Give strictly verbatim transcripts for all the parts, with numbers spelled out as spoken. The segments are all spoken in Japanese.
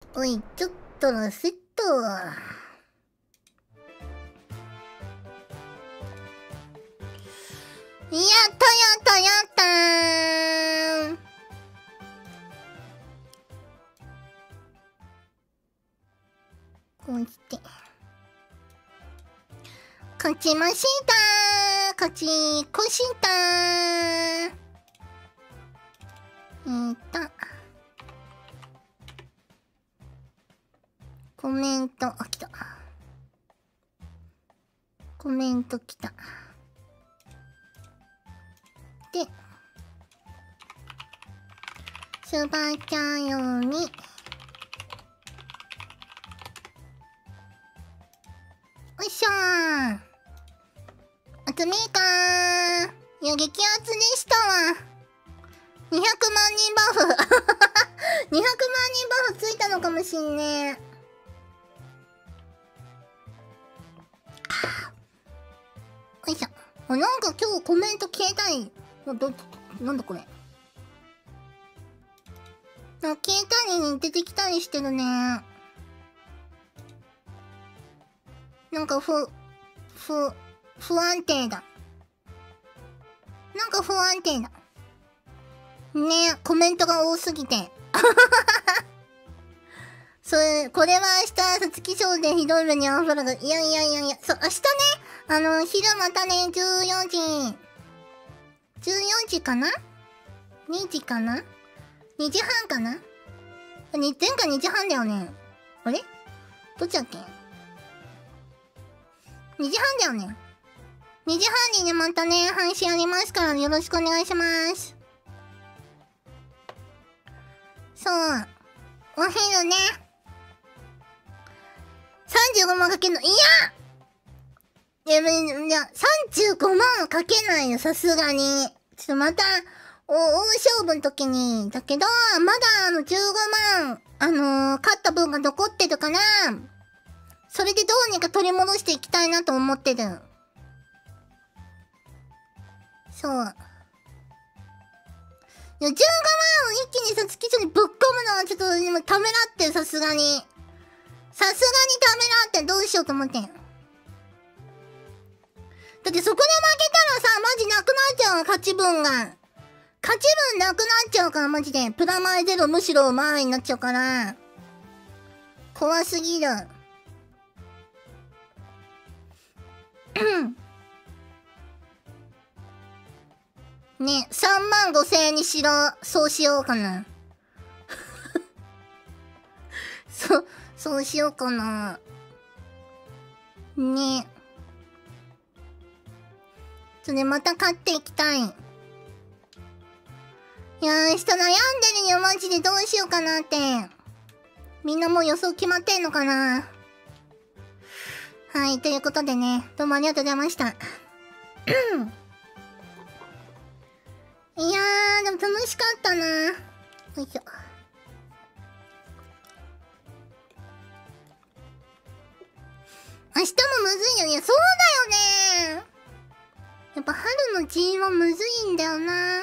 おい、ちょっとラセット。やったやったやったー。こうして勝ちましたー。勝ち越したー。えーっとコメント、あ、来た。コメント来た。で、スーパーチャー用に、よいしょー。あつみーかー。いや、激アツでしたわ。にひゃくまんにんバフ。にひゃくまんにんバフついたのかもしんねえ。よいしょ。あ、なんか今日コメント消えたい。ど、なんだこれ。あ、消えたり出てきたりしてるね。なんかふ、ふ、不安定だ。なんか不安定だ。ねえ、コメントが多すぎて。それ、これは明日、さつき賞でひどい目に遭うからが、いやいやいやいや、そう、明日ね、あの、昼またね、じゅうよじ、じゅうよじかな ?に 時かな ?に 時半かなに、前回にじはんだよね。あれどっちだっけ ?に 時半だよね。にじはんにね、またね、配信ありますから、よろしくお願いします。そう。お昼ね。さんじゅうごまんかけんの、いやいや、いや、さんじゅうごまんはかけないよ、さすがに。ちょっとまた、お、大勝負の時に、だけど、まだあのじゅうごまん、あのー、勝った分が残ってるから、それでどうにか取り戻していきたいなと思ってる。そう。いや、じゅうごまんを一気にさつき賞にぶっ込むのはちょっと今ためらってる、さすがに。さすがにためらってどうしようと思ってん。だってそこで負けたらさ、マジなくなっちゃうわ、勝ち分が。勝ち分なくなっちゃうから、マジで。プラマイゼロむしろ前になっちゃうから。怖すぎる。ね、さんまんごせんえんにしろ。そうしようかな。そ、そうしようかな。ね。それまた買っていきたい。いやー、明日悩んでるよ、マジでどうしようかなって。みんなもう予想決まってんのかな。はい、ということでね、どうもありがとうございました。いやー、でも楽しかったな。よいしょ。明日もむずいよ。いや、そうだよね。やっぱ春の ジーワン むずいんだよな。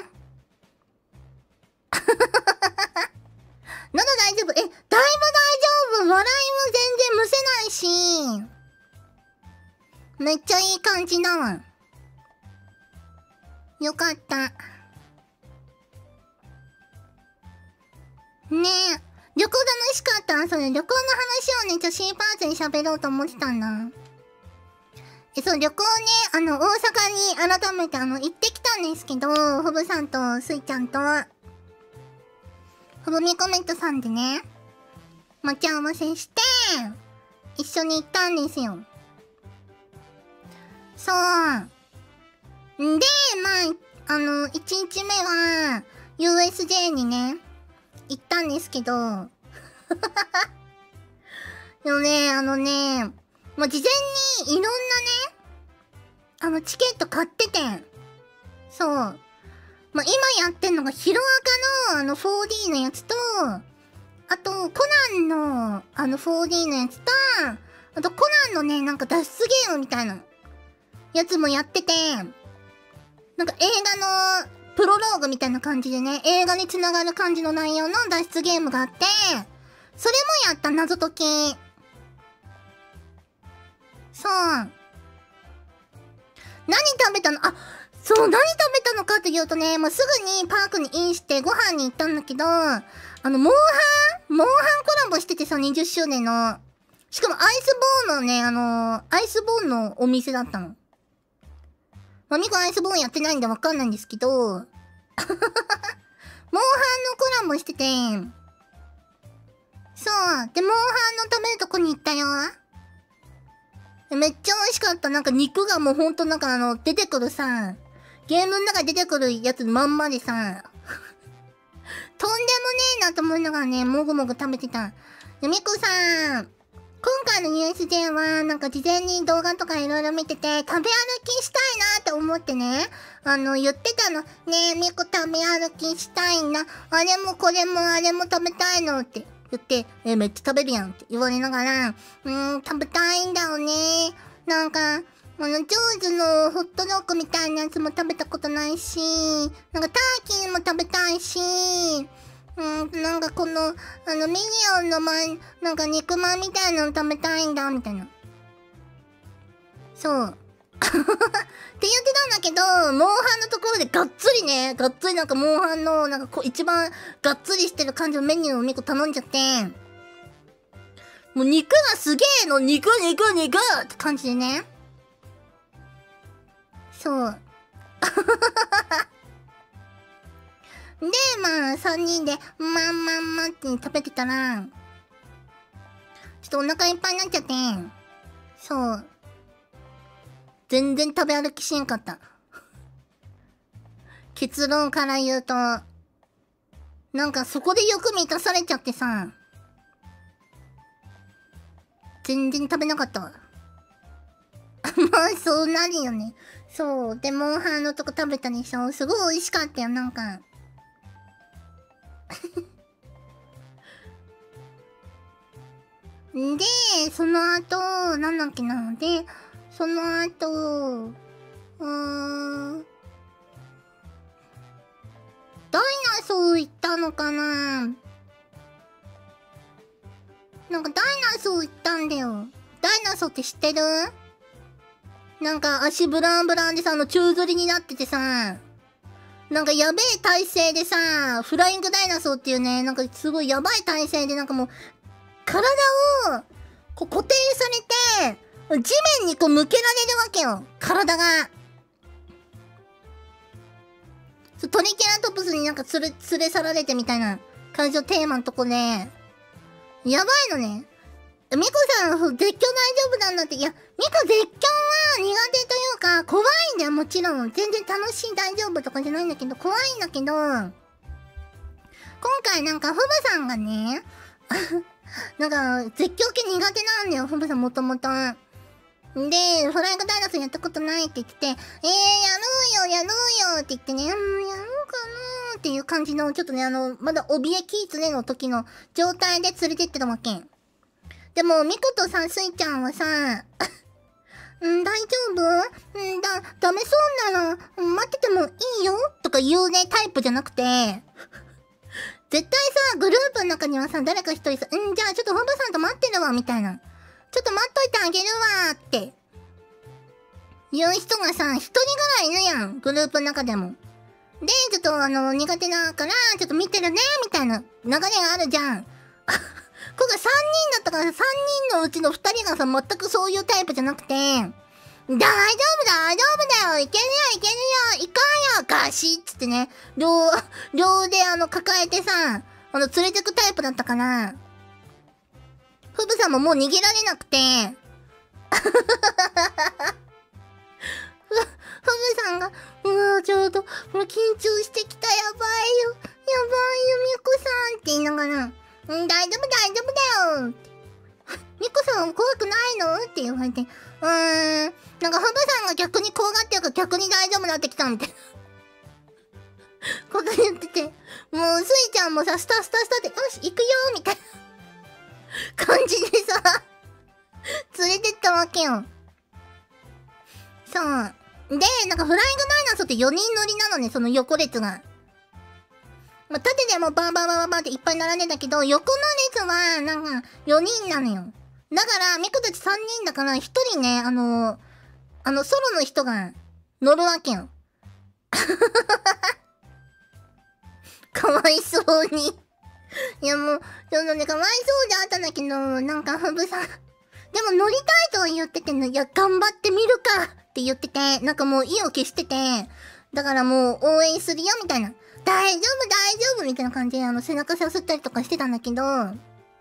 喉大丈夫？え、だいぶ大丈夫。笑いも全然むせないし。めっちゃいい感じだわ。よかった。ねえ。旅行楽しかった。それ、旅行の話をね、ちょ、シーパーツに喋ろうと思ってたんだ。え、そう、旅行ね、あの、大阪に改めてあの、行ってきたんですけど、ふぶさんとすいちゃんと、ふぶみコメントさんでね、待ち合わせして、一緒に行ったんですよ。そう。んで、まあ、あの、いちにちめは、ユーエスジェー にね、行ったんですけど、でもね、あのね、もう事前にいろんなね、あの、チケット買ってて、そう。まあ、今やってんのがヒロアカのあの フォーディー のやつと、あと、コナンのあの フォーディー のやつと、あとコナンのね、なんか脱出ゲームみたいなやつもやってて、なんか映画のプロローグみたいな感じでね、映画に繋がる感じの内容の脱出ゲームがあって、 それもやった、謎解き。そう。何食べたの？あ、そう、何食べたのかって言うとね、もうすぐにパークにインしてご飯に行ったんだけど、あの、モンハンモンハンコラボしててさ、にじゅっしゅうねんの。しかもアイスボーンのね、あのー、アイスボーンのお店だったの。まみこアイスボーンやってないんでわかんないんですけど、モンハンのコラボしてて、そう。で、モンハンの食べるとこに行ったよ。めっちゃ美味しかった。なんか肉がもうほんとなんかあの、出てくるさ、ゲームの中に出てくるやつまんまでさ、とんでもねえなと思いながらね、もぐもぐ食べてた。ゆみこさん、今回の ユーエスジェー はなんか事前に動画とかいろいろ見てて、食べ歩きしたいなって思ってね、あの、言ってたの。ねえ、みこ食べ歩きしたいな。あれもこれもあれも食べたいのって。言って、え、めっちゃ食べるやんって言われながら、うーん、食べたいんだよね。なんか、あの、ジョーズのホットドッグみたいなやつも食べたことないし、なんかターキーも食べたいし、うん、なんかこの、あの、ミニオンの前、なんか肉まんみたいなの食べたいんだ、みたいな。そう。って言ってたんだけど、モンハンのところでがっつりね、がっつりなんかモンハンの、なんかこう一番がっつりしてる感じのメニューをみこ頼んじゃって、もう肉がすげえの、肉肉肉って感じでね。そう。で、まあ、三人で、まんまんまって食べてたら、ちょっとお腹いっぱいになっちゃって、そう。全然食べ歩きしんかった。結論から言うと、なんかそこで欲満たされちゃってさ、全然食べなかったわ。まあ、そうなるよね。そう。で、モンハンのとこ食べたでしょ。すごい美味しかったよ、なんか。で、その後、なんだっけな。で、その後、うーん、ダイナソー行ったのかな？なんかダイナソー行ったんだよ。ダイナソーって知ってる？なんか足ブランブランでさ、あの宙吊りになっててさ、なんかやべえ体勢でさ、フライングダイナソーっていうね、なんかすごいやばい体勢でなんかもう、体をこう固定されて、地面にこう向けられるわけよ。体が。トリケラトプスになんかつれ、連れ去られてみたいな感じのテーマのとこで、やばいのね。ミコさん、絶叫大丈夫なんだって。いや、ミコ絶叫は苦手というか、怖いんだよ、もちろん。全然楽しい大丈夫とかじゃないんだけど、怖いんだけど、今回なんか、フブさんがね、なんか、絶叫系苦手なんだよ、フブさんもともと。で、フライングダイナソーやったことないって言ってて、えー、やろうよ、やろうよって言ってね、うん、やろうかなーっていう感じの、ちょっとね、あの、まだ怯えキーツネの時の状態で連れてってたわけ。でも、ミコとさ、スイちゃんはさ、ん大丈夫んだ、ダメそうなら、待っててもいいよとか言うね、タイプじゃなくて、絶対さ、グループの中にはさ、誰か一人さ、んじゃあちょっとフブさんと待ってるわ、みたいな。ちょっと待っといてあげるわーって。言う人がさ、一人ぐらいいるやん。グループの中でも。で、ちょっとあの、苦手だから、ちょっと見てるね、みたいな流れがあるじゃん。ここがさんにんだったからさ、さんにんのうちのふたりがさ、全くそういうタイプじゃなくて、大丈夫大丈夫だよいけるよいけるよ行こうよガシッつってね、両、両腕あの、抱えてさ、あの、連れてくタイプだったから、フブさんももう逃げられなくて、ふ、フブさんが、うわちょっと、もう緊張してきた、やばいよ、やばいよ、ミコさんって言いながら、うん、大丈夫、大丈夫だよミコさん怖くないのって言われて、うーん、なんかフブさんが逆に怖がってるから逆に大丈夫になってきたみたいなこと言ってて、もうスイちゃんもさ、スタスタスタって、よし、行くよみたいな感じでさ、連れてったわけよ。そう。で、なんかフライングダイナソーってよにん乗りなのね、その横列が。 まあ、縦でもバンバンバンバンバンっていっぱい並んでんだけど、横の列は、なんか、よにんなのよ。だから、ミコたちさんにんだから、ひとりね、あの、あの、ソロの人が乗るわけよ。かわいそうに。いやもう、ちょっとね、かわいそうであったんだけど、なんか、ふぶさん。でも乗りたいとは言っててね、いや、頑張ってみるかって言ってて、なんかもう意を消してて、だからもう応援するよみたいな。大丈夫大丈夫みたいな感じで、あの、背中さすったりとかしてたんだけど、なん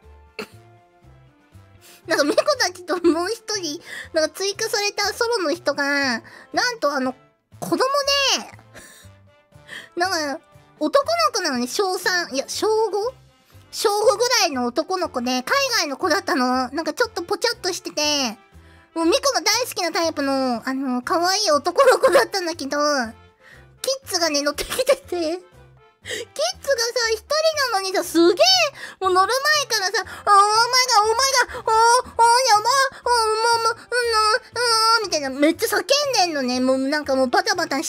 か、ミコたちともう一人、なんか追加されたソロの人が、なんとあの、子供で、なんか、男の子なのに小さん、いや、小 ご? 小ごぐらいの男の子で、海外の子だったの。なんかちょっとぽちゃっとしてて、もうミコの大好きなタイプの、あの、可愛い男の子だったんだけど、キッズがね、乗ってきてて、キッズがさ、一人なのにさ、すげえ、もう乗る前からさ、おー、お前が、お前が、おー、おー、やば、おー、もう、もう、うん、うん、みたいな、めっちゃ叫んでんのね。もうなんかもうバタバタして、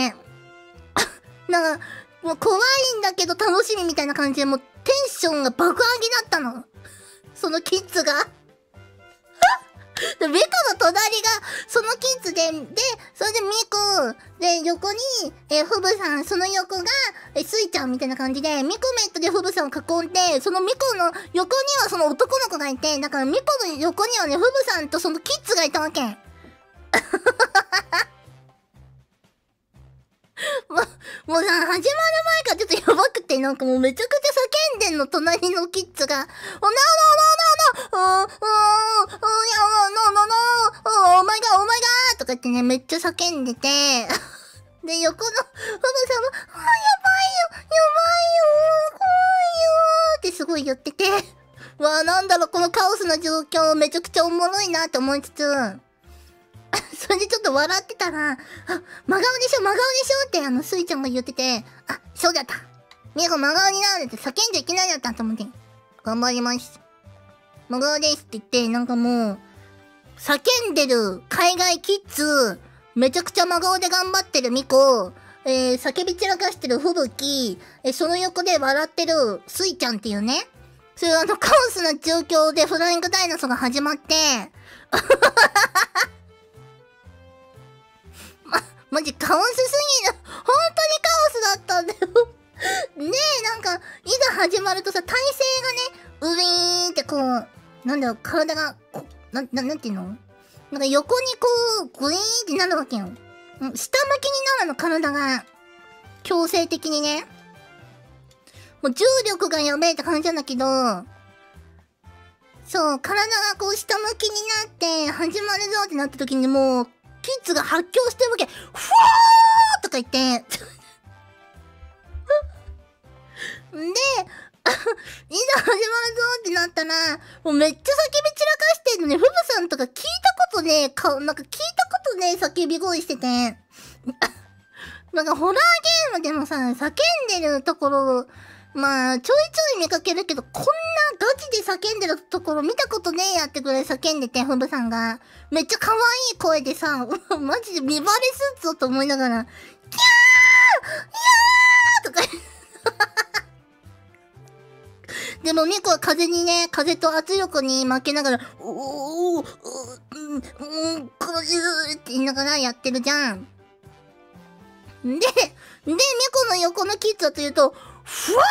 なんか、もう怖いんだけど楽しみみたいな感じで、もうテンションが爆上げだったの。そのキッズが。で、ミコの隣が、そのキッズで、で、それでミコ、で、横に、えー、フブさん、その横が、えー、スイちゃんみたいな感じで、ミコメットでフブさんを囲んで、そのミコの横にはその男の子がいて、だからミコの横にはね、フブさんとそのキッズがいたわけ。もう、もうさ、始まる前からちょっとやばくて、なんかもうめちゃくちゃ叫んでんの、隣のキッズが。おなーなーなーなーなー、おー、おー、おー、やーなーなーなー、お前が、お前がーとか言ってね、めっちゃ叫んでて。で、横の、フブさんも、あー、やばいよ、やばいよ、怖いよーってすごい言ってて。わー、なんだろう、このカオスな状況、めちゃくちゃおもろいなって思いつつ、それでちょっと笑ってたら、あ、真顔でしょ、真顔でしょって、あの、スイちゃんが言ってて、あ、そうだった。ミコ真顔になるって叫んじゃいけないだったと思って。頑張ります。真顔ですって言って、なんかもう、叫んでる海外キッズ、めちゃくちゃ真顔で頑張ってるミコ、えー、叫び散らかしてる吹雪、えー、その横で笑ってるスイちゃんっていうね、そういうあのカオスな状況でフライングダイナソーが始まって、ま、マジカオスすぎる。本当にカオスだったんだよ。ねえ、なんか、いざ始まるとさ、体勢がね、ウィーンってこう、なんだろう、体が、こな、な、なんていうの？なんか横にこう、グイーンってなるわけよ。下向きになるの、体が。強制的にね。もう重力がやべえって感じなんだけど、そう、体がこう下向きになって始まるぞってなった時にもう、キッズが発狂してるわけ。フォーとか言って。で、いざ始まるぞってなったら、もうめっちゃ叫び散らかしてんのね。フブさんとか聞いたことねえ、か、なんか聞いたことねえ叫び声してて。なんかホラーゲームでもさ、叫んでるところ、まあ、ちょいちょい見かけるけど、こんなガチで叫んでるところ見たことねえやってくらい叫んでて、フブさんが。めっちゃ可愛い声でさ、マジで見バレすっぞと思いながら、キャーいやーとかでもミコは風にね、風と圧力に負けながら、おー、うー、うん、うん、こういうって言いながらやってるじゃん。で、で、ミコの横のキッズはというと、ふわーなー、オーマイガー、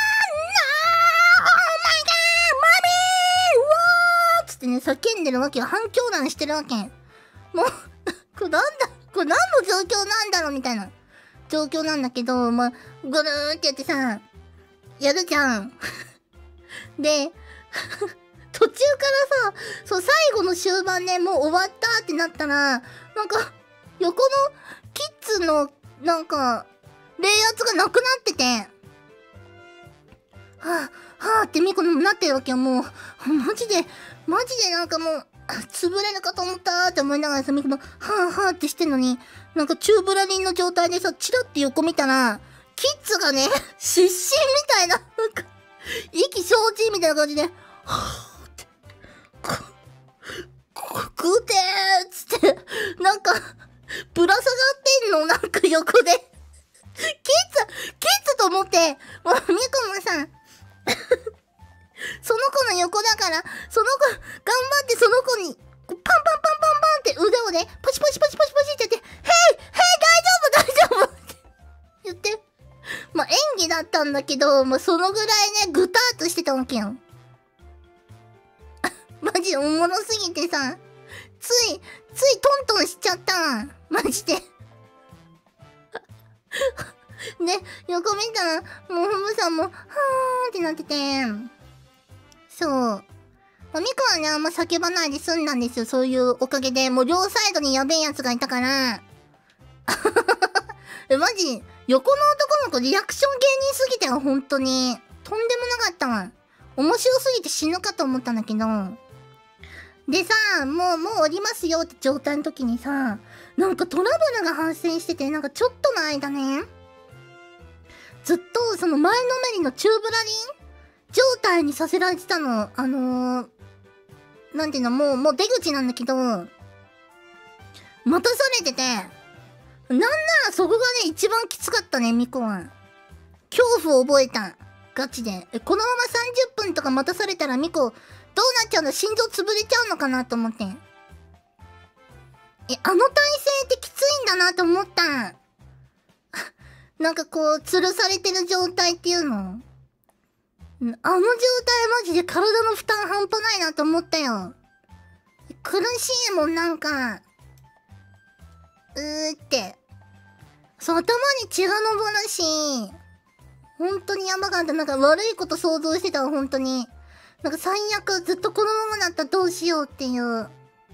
マミー、うわーつってね、叫んでるわけよ。反響弾してるわけ。もう、これなんだ、これ何の状況なんだろうみたいな状況なんだけど、まあ、ぐるーってやってさ、やるじゃん。で、途中からさ、そう、最後の終盤ね、もう終わったってなったら、なんか、横のキッズの、なんか、冷圧がなくなってて、はぁ、はぁってミコになってるわけよ、もう。マジで、マジでなんかもう、潰れるかと思ったーって思いながらさ、ミコの、はぁはぁってしてんのに、なんかチューブラリンの状態でさ、チラって横見たら、キッズがね、失神みたいな、なんか、意気消沈みたいな感じで、はぁって、こ、こ、くてーっつって、なんか、ぶら下がってんの、なんか横で。キッズ、キッズと思って、もうその子、頑張ってその子に、パンパンパンパンパンって腕をね、パチパチパチパチパチって言って、ヘイヘイ大丈夫大丈夫って言って。まあ、演技だったんだけど、まあ、そのぐらいね、ぐたーっとしてたわけよ。マジおもろすぎてさ、つい、ついトントンしちゃったわ。マジで。で、横見たら、もうふむさんも、はーってなってて、そう。まあ、ミコはね、あんま叫ばないで済んだんですよ。そういうおかげで。もう両サイドにやべえやつがいたから。え、マジ、横の男の子リアクション芸人すぎたよ、ほんとに。とんでもなかったわ。面白すぎて死ぬかと思ったんだけど。でさ、もう、もう降りますよって状態の時にさ、なんかトラブルが発生してて、なんかちょっとの間ね、ずっとその前のめりのチューブラリン状態にさせられてたの。あのー、なんていうの、もう、もう出口なんだけど、待たされてて、なんならそこがね、一番きつかったね、ミコは。恐怖を覚えた。ガチで。え、このままさんじゅっぷんとか待たされたらミコ、どうなっちゃうの？心臓潰れちゃうのかなと思って。え、あの体勢ってきついんだなと思った。なんかこう、吊るされてる状態っていうの。あの状態マジで体の負担半端ないなと思ったよ。苦しいもん、なんか。うーって。そう、頭に血が昇るし、本当にやばかった。なんか悪いこと想像してたわ、本当に。なんか最悪、ずっとこのままだったらどうしようっていう。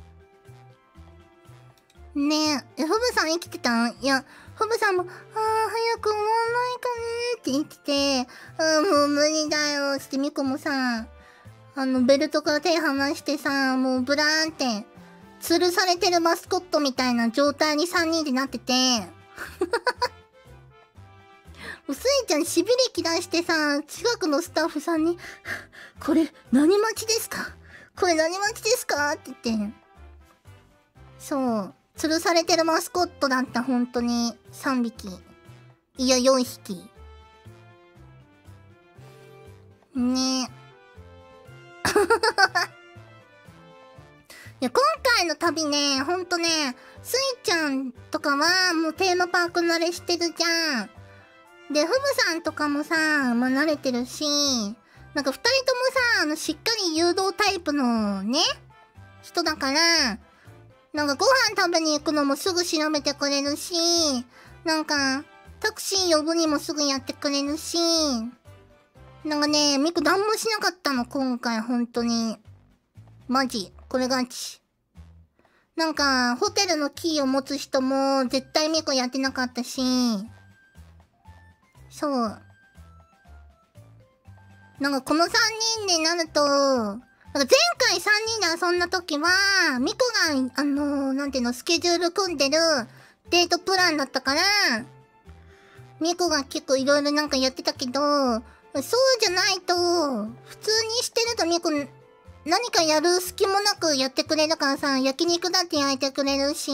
ねえ、え、フブさん生きてたん？いや、フブさんも、あー、早く終わんないかねーって言ってて、うん、もう無理だよ、つってミコもさ、あの、ベルトから手離してさ、もうブラーンって、吊るされてるマスコットみたいな状態にさんにんでなってて、もうスイちゃんしびれ切らしてさ、近くのスタッフさんに、これ何待ちですか？これ何待ちですか？って言って。そう。吊るされてるマスコットだった、ほんとに。さんびき。いや、よんひき。ねえ。いや、今回の旅ね、ほんとね、スイちゃんとかはもうテーマパーク慣れしてるじゃん。で、フブさんとかもさ、まあ、慣れてるし、なんか二人ともさ、あの、しっかり誘導タイプのね、人だから、なんかご飯食べに行くのもすぐ調べてくれるし、なんか、タクシー呼ぶにもすぐやってくれるし、なんかね、ミク何もしなかったの、今回、ほんとに。マジ、これガチ。なんか、ホテルのキーを持つ人も、絶対ミクやってなかったし、そう。なんかこのさんにんになると、なんか前回さんにんで遊んだ時は、ミコが、あのー、なんていうの、スケジュール組んでるデートプランだったから、ミコが結構いろいろなんかやってたけど、そうじゃないと、普通にしてるとミコ、何かやる隙もなくやってくれるからさ、焼肉だって焼いてくれるし、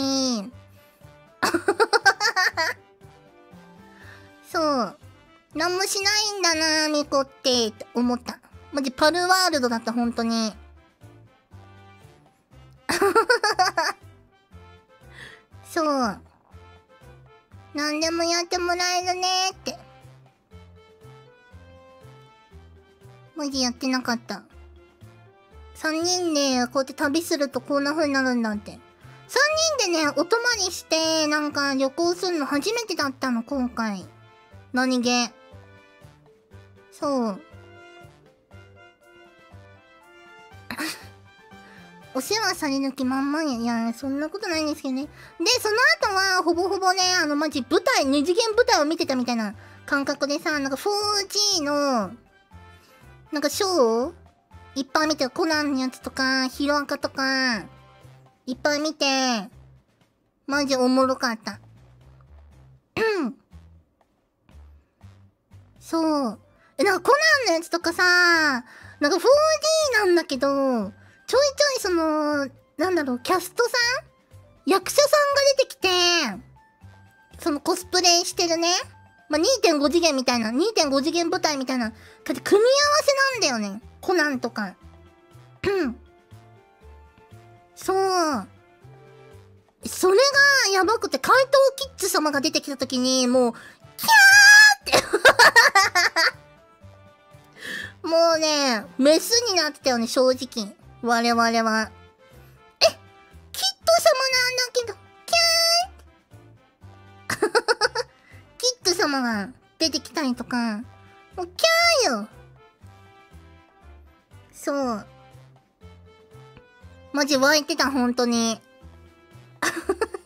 そう。なんもしないんだなぁ、ミコって、って思った。マジパルワールドだった、ほんとに。そう。なんでもやってもらえるねーって。マジやってなかった。さんにんでこうやって旅するとこんな風になるんだって。さんにんでね、お泊まりして、なんか旅行するの初めてだったの、今回。何気。そう。お世話される気満々や。いや、そんなことないんですけどね。で、その後は、ほぼほぼね、あの、マジ舞台、二次元舞台を見てたみたいな感覚でさ、なんか フォージー の、なんかショーをいっぱい見て、コナンのやつとか、ヒロアカとか、いっぱい見て、マジおもろかった。うん。そう。え、なんかコナンのやつとかさ、なんか フォーディー なんだけど、ちょいちょいその、なんだろう、キャストさん役者さんが出てきて、そのコスプレしてるね。まあ、にてんご 次元みたいな、にてんご 次元舞台みたいな、組み合わせなんだよね。コナンとか。 そう。それがやばくて、怪盗キッズ様が出てきた時に、もう、キャーってもうね、メスになってたよね、正直。我々は。え、キッド様なんだけど、キャーキッド様が出てきたりとか、もうキャーよ。そう。マジ湧いてた、ほんとに。キッ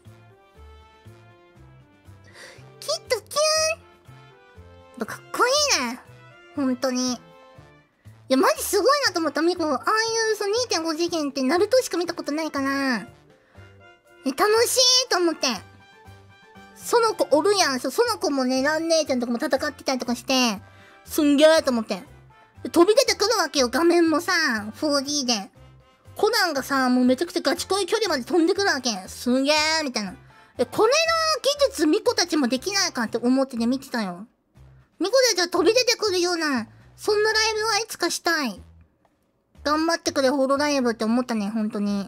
ドキューンかっこいいね。ほんとに。いや、マジすごいなと思った、ミコ。ああいう、その にてんご 次元ってナルトしか見たことないから、え、楽しいと思って。その子おるやん。その子もね、ラン姉ちゃんとかも戦ってたりとかして、すんげーと思って。飛び出てくるわけよ、画面もさ、フォーディー で。コナンがさ、もうめちゃくちゃガチ恋距離まで飛んでくるわけ。すんげーみたいな。え、これの技術ミコたちもできないかって思ってね、見てたよ。ミコたちは飛び出てくるような、そんなライブはいつかしたい。頑張ってくれ、ホロライブって思ったね、ほんとに。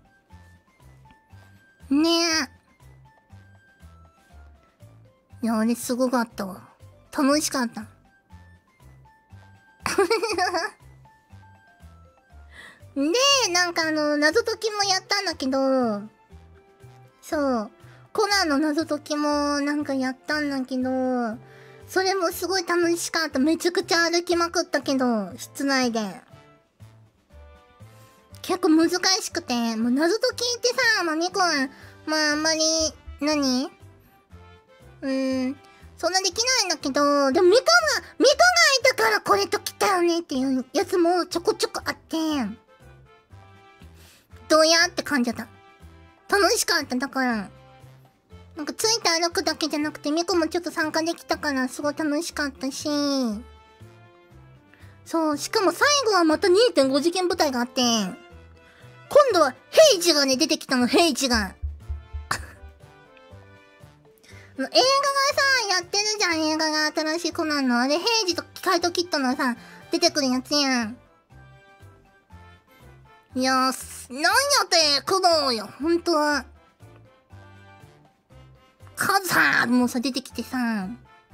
ねえ。いや、あれすごかったわ。楽しかった。で、なんかあの、謎解きもやったんだけど、そう。コナンの謎解きもなんかやったんだけど、それもすごい楽しかった。めちゃくちゃ歩きまくったけど、室内で。結構難しくて、もう謎解きってさ、まあ、ミコは、まあ、あんまり、何うーん、そんなできないんだけど、でもミコが、ミコがいたからこれ解きたよねっていうやつもちょこちょこあって、どうやって感じだった。楽しかった。だから、なんかついて歩くだけじゃなくて、ミコもちょっと参加できたから、すごい楽しかったし、そう、しかも最後はまた にてんご 次元舞台があって、今度はヘイジがね、出てきたの、ヘイジが。映画がさ、やってるじゃん、映画が新しいコナンの。あれ、ヘイジとカイトキッドのさ、出てくるやつやん。いやー、なんやってくのよ、ほんとは。カズハーもさ、出てきてさ、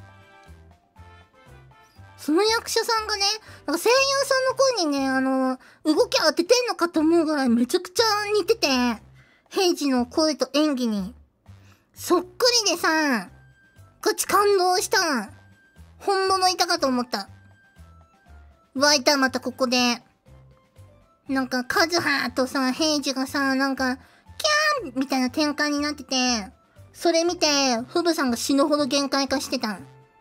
その役者さんがね、なんか声優さんの声にね、あの、動き当ててんのかと思うぐらいめちゃくちゃ似てて、ヘイジの声と演技に。そっくりでさ、こっち感動した。本物いたかと思った。湧いた、またここで。なんか、カズハとさ、ヘイジがさ、なんか、キャーンみたいな展開になってて、それ見て、フブさんが死ぬほど限界化してた。うわ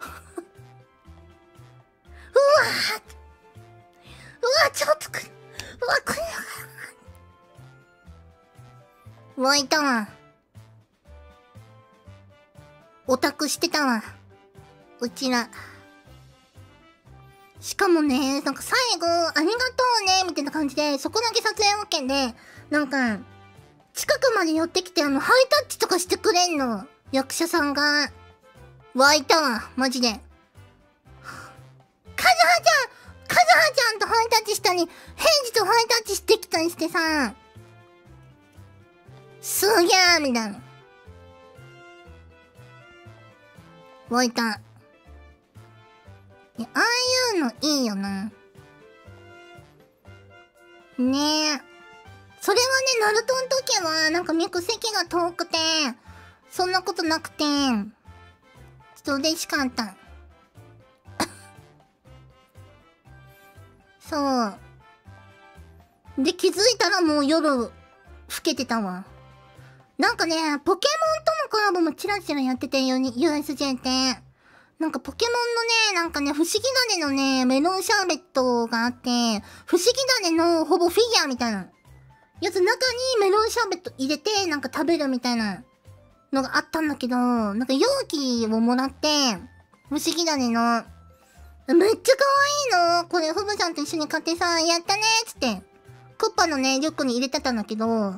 ーうわ、ちょっとく、うわ、くれ湧いたわ。オタクしてたわ。うちら。しかもね、なんか最後、ありがとうね、みたいな感じで、そこだけ撮影 OK で、なんか、近くまで寄ってきて、あの、ハイタッチとかしてくれんの。役者さんが。湧いたわ、マジで。カズハちゃんカズハちゃんとハイタッチしたり、ヘイジとハイタッチしてきたりしてさ、すげーみたいな。湧いた。いや、ああいうのいいよな。ねえ。それはね、ナルトの時は、なんかミク席が遠くて、そんなことなくて、ちょっと嬉しかった。そう。で、気づいたらもう夜、更けてたわ。なんかね、ポケモンとのコラボもチラチラやってて、ユーエスジェー って。なんかポケモンのね、なんかね、不思議種のね、メロンシャーベットがあって、不思議種のほぼフィギュアみたいなやつ、中にメロンシャーベット入れて、なんか食べるみたいなのがあったんだけど、なんか容器をもらって、不思議種の、めっちゃ可愛いの。これ、フブちゃんと一緒に買ってさ、やったねーつって、クッパのね、リュックに入れてたんだけど、部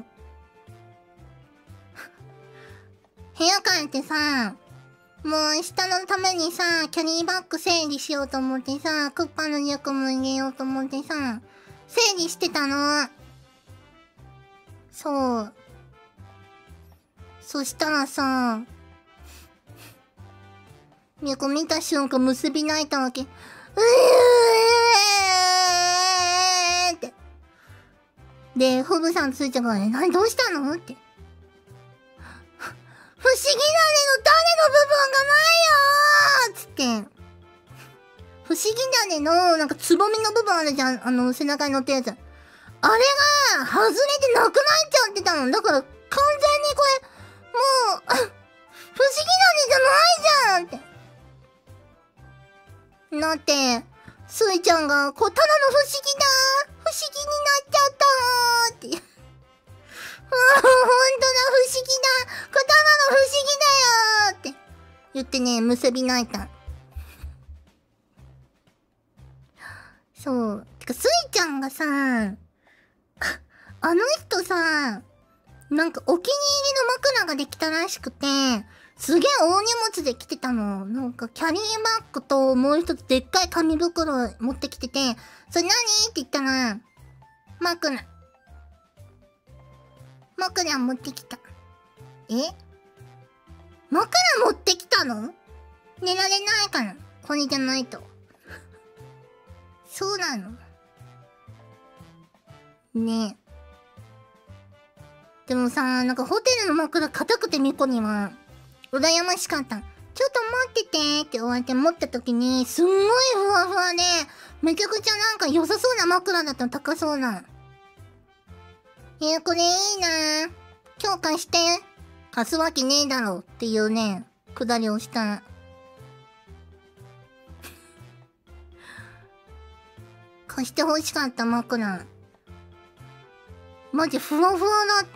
屋帰ってさ、もう下のためにさ、キャリーバッグ整理しようと思ってさ、クッパのリュックも入れようと思ってさ、 整理してたの。そう。そしたらさ、みこ見た瞬間結び泣いたわけ。うえーって。で、フブさんとスイちゃんがね、何どうしたのって。不思議種の種の部分がないよーつって。不思議種の、なんかつぼみの部分あるじゃん。あの、背中に乗ってるやつ。あれが、外れてなくなっちゃってたの。だから、完全にこれ、もう、不思議種じゃないじゃんって。なって、スイちゃんが、こう、ただの不思議だ不思議になっちゃったーって。ああ、ほんとだ、不思議だこれただの不思議だよーって言ってね、結び泣いた。そう。てか、スイちゃんがさ、あの人さ、なんかお気に入りの枕ができたらしくて、すげえ大荷物で来てたの。なんかキャリーバッグともう一つでっかい紙袋持ってきてて、それ何って言ったら、枕。枕持ってきた。え枕持ってきたの？寝られないかな？これじゃないと。そうなの？ねえ。でもさ、なんかホテルの枕硬くてミコには、羨ましかった。ちょっと待っててーって言われて持った時に、すんごいふわふわで、めちゃくちゃなんか良さそうな枕だったの、高そうな。えー、これいいなー。今日貸して。貸すわけねえだろっていうね、くだりをした。貸してほしかった枕。マジふわふわだった。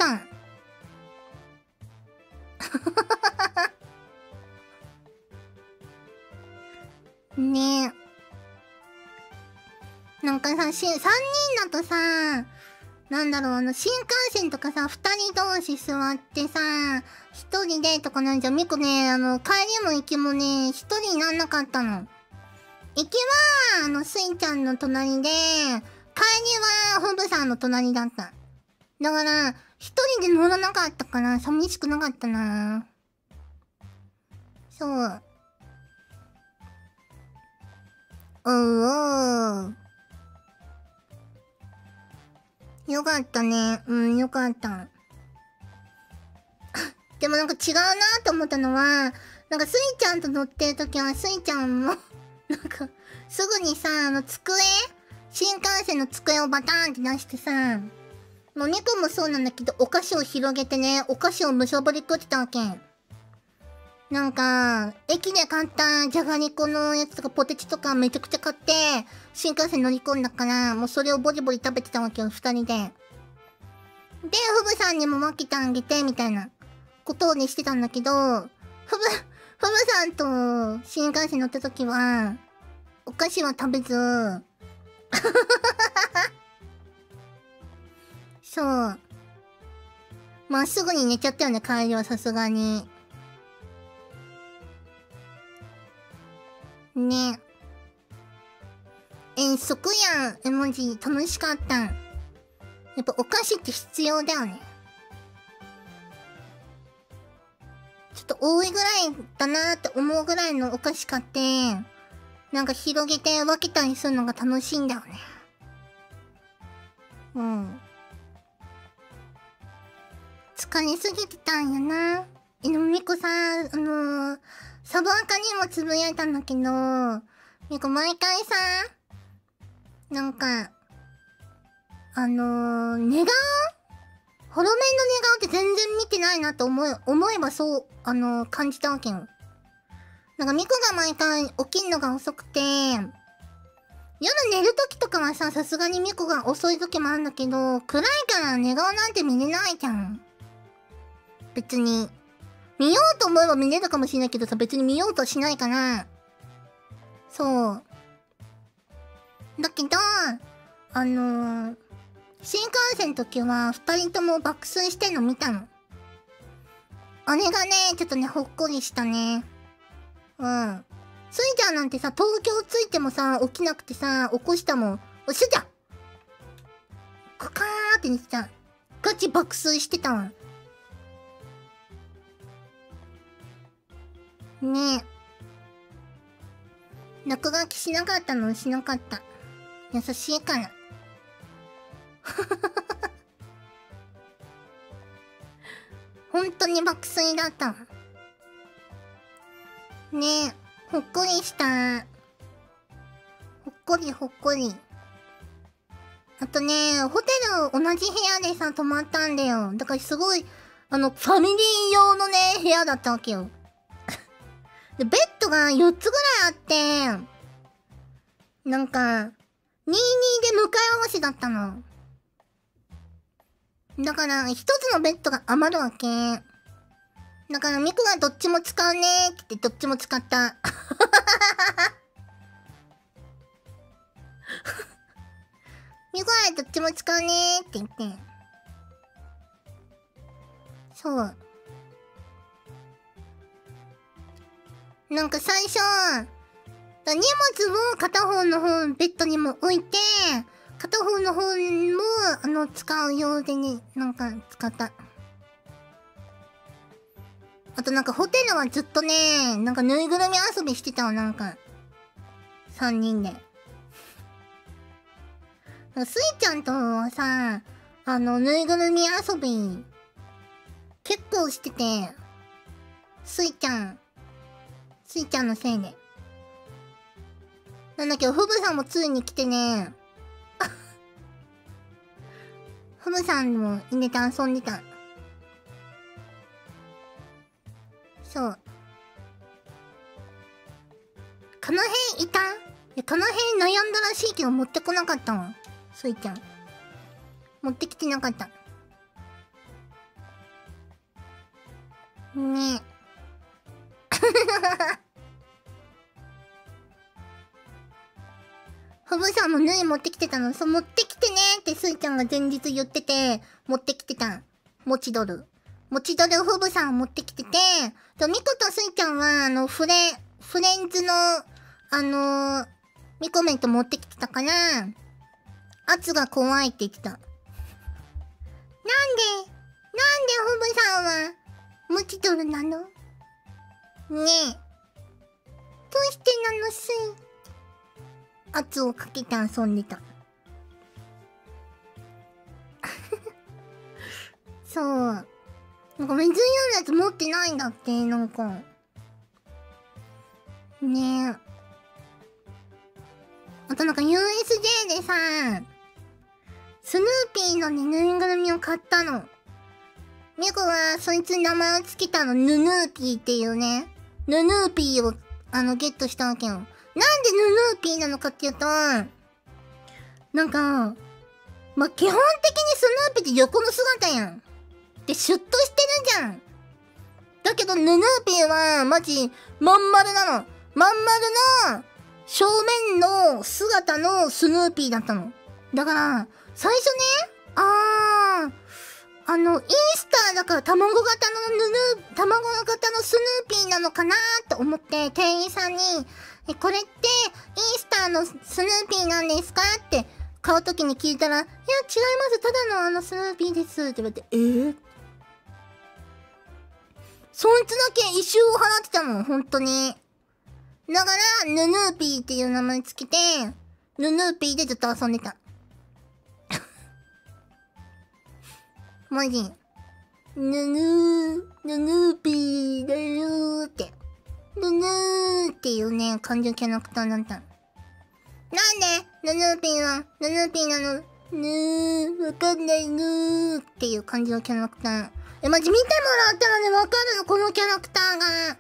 ねえ。なんかさ、し、さんにんだとさ、なんだろう、あの、新幹線とかさ、二人同士座ってさ、一人でとかなんじゃ、みこね、あの、帰りも行きもね、一人になんなかったの。行きは、あの、スイちゃんの隣で、帰りは、フブさんの隣だった。だから、一人で乗らなかったから、寂しくなかったな。そう。おうおう。よかったね。うん、よかった。でもなんか違うなと思ったのは、なんかスイちゃんと乗ってるときは、スイちゃんも、なんか、すぐにさ、あの、机新幹線の机をバターンって出してさ、もう猫もそうなんだけど、お菓子を広げてね、お菓子をむしゃぶり食ってたわけ。なんか、駅で買ったじゃがりこのやつとかポテチとかめちゃくちゃ買って、新幹線乗り込んだから、もうそれをボリボリ食べてたわけよ、二人で。で、フブさんにも分けてあげて、みたいなことにしてたんだけど、フブ、フブさんと新幹線乗った時は、お菓子は食べず、そう。まっすぐに寝ちゃったよね、帰りはさすがに。ね。遠足やん、絵文字楽しかった。やっぱお菓子って必要だよね。ちょっと多いぐらいだなーって思うぐらいのお菓子買って、なんか広げて分けたりするのが楽しいんだよね。うん。疲れすぎてたんやな。え、でもみこさ、あのー、サブアカにもつぶやいたんだけど、みこ毎回さ、なんか、あのー、寝顔ホロメンの寝顔って全然見てないなと思え、思えばそう、あのー、感じたわけよ。なんかミコが毎回起きんのが遅くて、夜寝るときとかはさ、さすがにミコが遅いときもあるんだけど、暗いから寝顔なんて見れないじゃん。別に。見ようと思えば見れるかもしれないけどさ、別に見ようとしないから。そう。だけど、あのー、新幹線の時は二人とも爆睡してんの見たの。あれがね、ちょっとね、ほっこりしたね。うん。スイちゃんなんてさ、東京着いてもさ、起きなくてさ、起こしたもん。おしゅちゃんカカーって寝てた。ガチ爆睡してたわ。ねえ。落書きしなかったの？しなかった。優しいから。本当に爆睡だった。ねえ、ほっこりした。ほっこりほっこり。あとね、ホテル同じ部屋でさ、泊まったんだよ。だからすごい、あの、ファミリー用のね、部屋だったわけよ。で、ベッドがよっつぐらいあって、なんか、にーにーで向かい合わせだったの。だから、一つのベッドが余るわけ。だから、ミクがどっちも使うねーって言ってどっちも使った。ミクはどっちも使うねーって言って。そう。なんか最初、荷物を片方の方、ベッドにも置いて、片方の方も、あの、使うようでね、なんか使った。あとなんかホテルはずっとね、なんかぬいぐるみ遊びしてたわ、なんか。三人で。スイちゃんとはさ、あの、ぬいぐるみ遊び、結構してて、スイちゃん、スイちゃんのせいで。なんだけど、フブさんもついに来てね、フブさんも入れて遊んでた。そう。この辺いた？いや、この辺悩んだらしいけど持ってこなかったわ。スイちゃん。持ってきてなかった。ねえ。フブさんも縫い持ってきてたの？そう、持ってきてねってスイちゃんが前日言ってて、持ってきてた。持ちドル。持ちドルフブさんを持ってきてて、と、ミコとスイちゃんは、あの、フレ、フレンズの、あのー、ミコメント持ってきてたから、圧が怖いって言ってた。なんで、なんでフブさんは、持ちドルなの？ねえ。どうしてなのスイ。圧をかけて遊んでた。そう。なんか水色のやつ持ってないんだって、なんか。ねえ。あとなんか ユーエスジェー でさ、スヌーピーのね、ぬいぐるみを買ったの。ミコはそいつに名前を付けたの、ヌヌーピーっていうね。ヌヌーピーを、あの、ゲットしたわけよ。なんでヌヌーピーなのかっていうと、なんか、まあ、基本的にスヌーピーって横の姿やん。で、シュッとしてるじゃん。だけど、ヌヌーピーは、マジ、まん丸なの。まん丸の、正面の姿のスヌーピーだったの。だから、最初ね、あー、あの、イースターだから卵型のヌヌー、卵型のスヌーピーなのかなーと思って、店員さんに、え、これって、イースターのスヌーピーなんですかって買うときに聞いたら、いや、違います。ただのあのスヌーピーです。って言われて、えー、そいつだけ異臭を放ってたの、本当に。だから、ヌヌーピーっていう名前つけて、ヌヌーピーでずっと遊んでた。マジ。ヌヌー、ヌヌーピーだよーって。ヌヌーっていうね、感じのキャラクターだった。なんでヌヌーピーは、ヌヌーピーなの？ぬー、わかんないぬーっていう感じのキャラクター。え、マジ見てもらったらね、わかるの、このキャラクターが。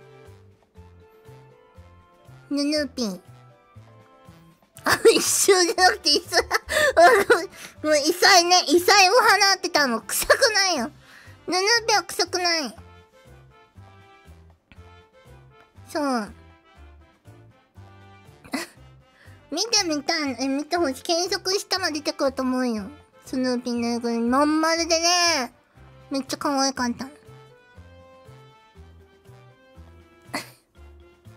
ヌヌーピー。あ、一周じゃなくて、異彩。もう異彩ね、異彩を放ってたの。臭くないよ。ヌヌーピーは臭くない。そう。見てみたい。え、見てほしい。検索したら出てくると思うよ。スヌーピーのぬいぐるみ。まん丸でね。めっちゃ可愛かった。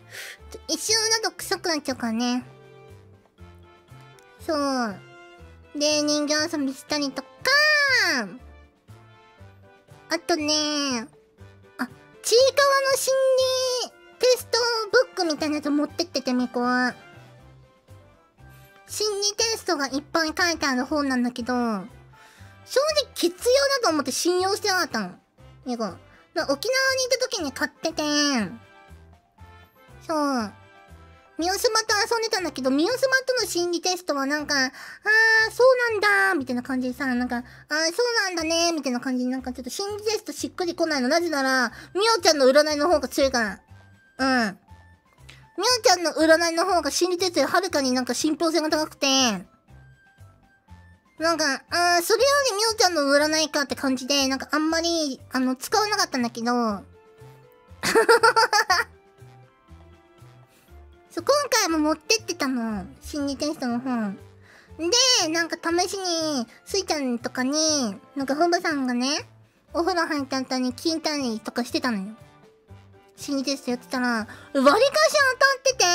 一瞬だと臭くなっちゃうからね。そう。 で、人形遊びしたりとか、あとね、あ、ちいかわの心理テストブックみたいなやつ持ってってて、みこは。心理テストがいっぱい書いてある本なんだけど、正直必要だと思って信用してなかったの。みこ。沖縄にいた時に買ってて、そう。ミオスマと遊んでたんだけど、ミオスマとの心理テストはなんか、あー、そうなんだみたいな感じでさ、なんか、あー、そうなんだねみたいな感じで、なんかちょっと心理テストしっくりこないの。なぜなら、ミオちゃんの占いの方が強いから。うん。ミオちゃんの占いの方が心理テストよりはるかになんか信憑性が高くて、なんか、あー、それよりミオちゃんの占いかって感じで、なんかあんまり、あの、使わなかったんだけど、そう、今回も持ってってたの。心理テストの本。で、なんか試しに、スイちゃんとかに、なんかふぶさんがね、お風呂入った後に聞いたりとかしてたのよ。心理テストやってたら、割りかし当たってて、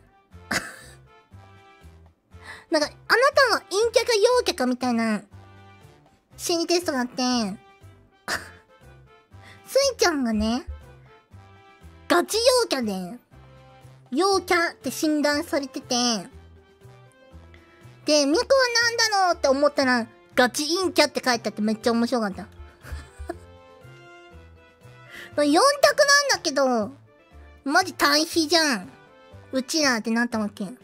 なんか、あなたは陰キャか陽キャかみたいな、心理テストがあって、スイちゃんがね、ガチ陽キャで、陽キャって診断されてて、で、ミクはなんだろうって思ったら、ガチ陰キャって書いてあってめっちゃ面白かった。よん択なんだけど、マジ対比じゃん。うちらってなったわけ。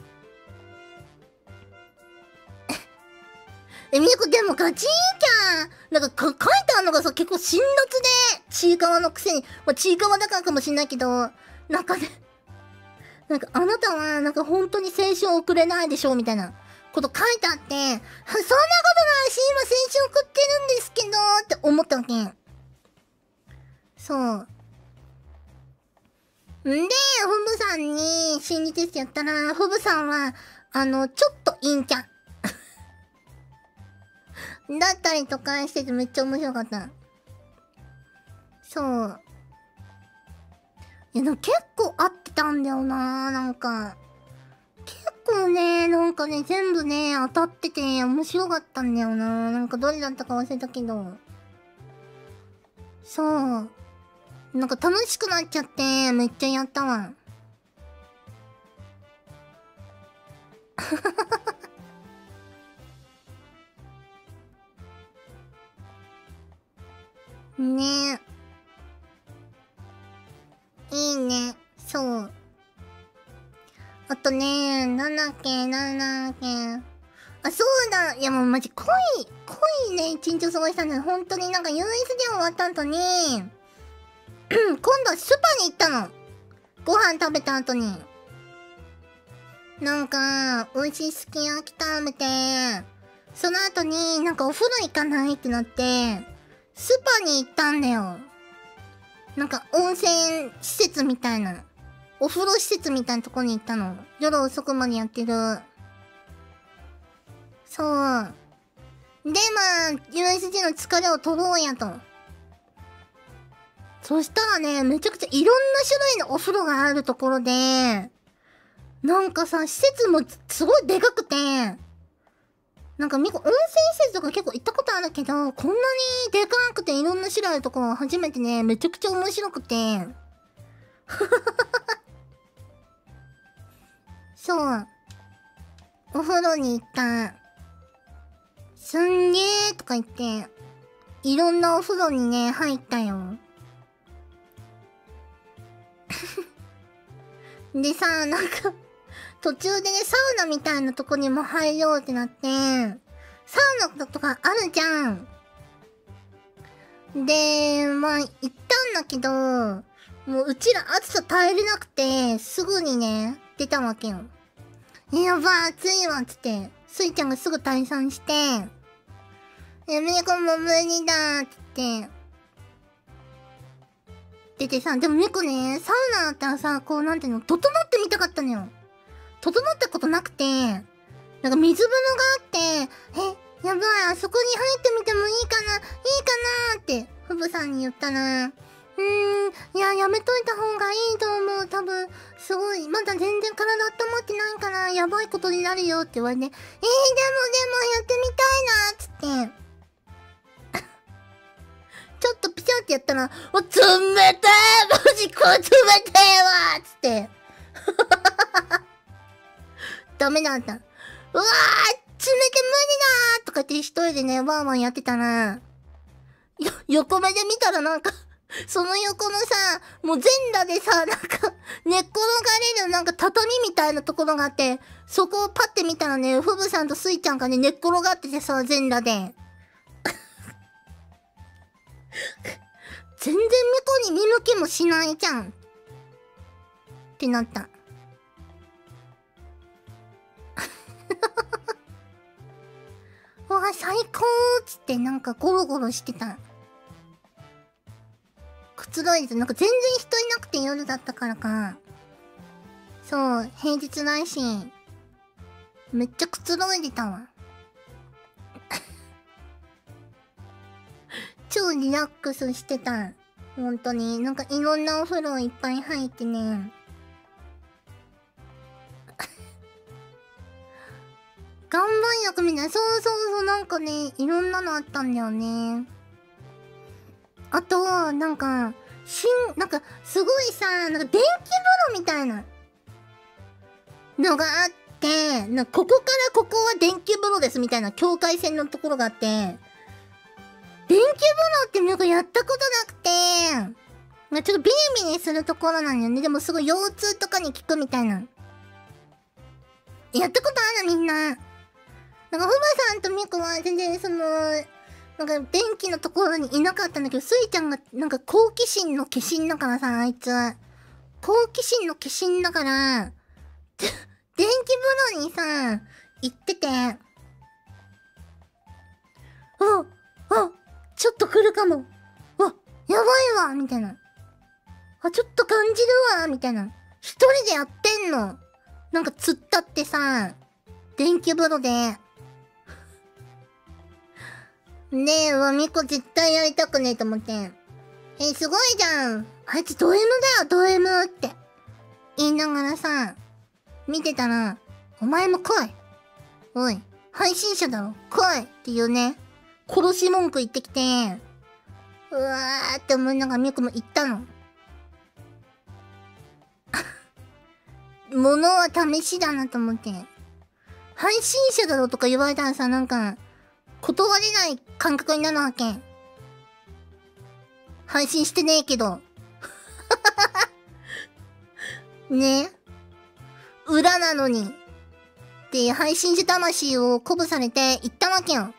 え、ミクでもガチ陰キャなんか書いてあるのがさ、結構辛辣で、ちいかわのくせに。まあ、ちいかわだからかもしんないけど、なんかね、なんか、あなたは、なんか本当に青春送れないでしょみたいなこと書いてあって、そんなことないし、今青春送ってるんですけどって思ったわけ。そう。んで、フブさんに心理テストやったら、フブさんは、あの、ちょっと陰キャ。だったりとかしててめっちゃ面白かった。そう。いや、でも結構合ってたんだよな、なんか。結構ね、なんかね、全部ね、当たってて面白かったんだよな。なんかどれだったか忘れたけど。そう。なんか楽しくなっちゃって、めっちゃやったわ。ねえ。いいね。そう。あとね、なんだっけ、なんだっけ。あ、そうだ。いやもうマジ濃い、濃いね、一日過ごしたんだよ。本当になんか ユーエスディー 終わった後に、今度はスパに行ったの。ご飯食べた後に。なんか、美味しいすき焼き食べて、その後になんかお風呂行かないってなって、スパに行ったんだよ。なんか温泉施設みたいな。お風呂施設みたいなとこに行ったの。夜遅くまでやってる。そう。で、まあ、ユーエスディー の疲れを取ろうやと。そしたらね、めちゃくちゃいろんな種類のお風呂があるところで、なんかさ、施設もすごいでかくて、なんかみこ、温泉施設とか結構行ったことあるけど、こんなにでかくていろんな種類あるところ初めてね、めちゃくちゃ面白くて。そう。お風呂に行った。すんげーとか言って、いろんなお風呂にね、入ったよ。でさ、なんか、途中でね、サウナみたいなとこにも入ろうってなって、サウナとかあるじゃん。で、まあ、行ったんだけど、もううちら暑さ耐えれなくて、すぐにね、出たわけよ。やばい、暑いわ、つって。スイちゃんがすぐ退散して、やめこも無理だ、つって。出てさ、でも猫ね、サウナだったらさ、こうなんていうの、整ってみたかったのよ。整ったことなくて、なんか水風呂があって、え、やばい、あそこに入ってみてもいいかな、いいかなって、フブさんに言ったら、うーん、いや、やめといた方がいいと思う。多分、すすごい、まだ全然体温まってないから、やばいことになるよって言われて、えー、でもでもやってみたいなーっつって。ちょっとピシャってやったら、お、冷たいマジこれ冷たいわーっつって。ダメだった。うわー冷て無理だーとか言って一人でね、ワンワンやってたら、よ、横目で見たらなんか、その横のさ、もう全裸でさ、なんか、寝っ転がれるなんか畳みたいなところがあって、そこをパッて見たらね、フブさんとスイちゃんがね、寝っ転がっててさ、全裸で。全然ミコに見向きもしないじゃん。ってなった。うわ、最高ーっつってなんかゴロゴロしてた。くつろいで、なんか全然人いなくて夜だったからか。そう、平日ないし、めっちゃくつろいでたわ。超リラックスしてた。本当に。なんかいろんなお風呂いっぱい入ってね。岩盤浴みたいな。そうそうそう、なんかね、いろんなのあったんだよね。あと、なんか、しん、なんか、すごいさ、なんか電気風呂みたいなのがあって、なんかここからここは電気風呂ですみたいな境界線のところがあって、電気風呂ってなんかやったことなくて、まあ、ちょっとビリビリするところなんよね。でもすごい腰痛とかに効くみたいな。やったことあるみんな。なんか、ふばさんとみこは全然その、なんか電気のところにいなかったんだけど、スイちゃんがなんか好奇心の化身だからさ、あいつ。好奇心の化身だから、電気風呂にさ、行ってて、あ、あ、ちょっと来るかも。あ、やばいわみたいな。あ、ちょっと感じるわみたいな。一人でやってんの。なんか釣ったってさ、電気風呂で。ねえ、わ、みこ絶対やりたくねえと思って。え、すごいじゃん。あいつド M だよ、ド M って。言いながらさ、見てたら、お前も来い。おい、配信者だろ、来いっていうね、殺し文句言ってきて、うわーって思いながらみこも言ったの。物は試しだなと思って。配信者だろとか言われたらさ、なんか、断れない感覚になるわけ。配信してねえけど。ね。裏なのに。で、配信者魂を鼓舞されて言ったわけよ。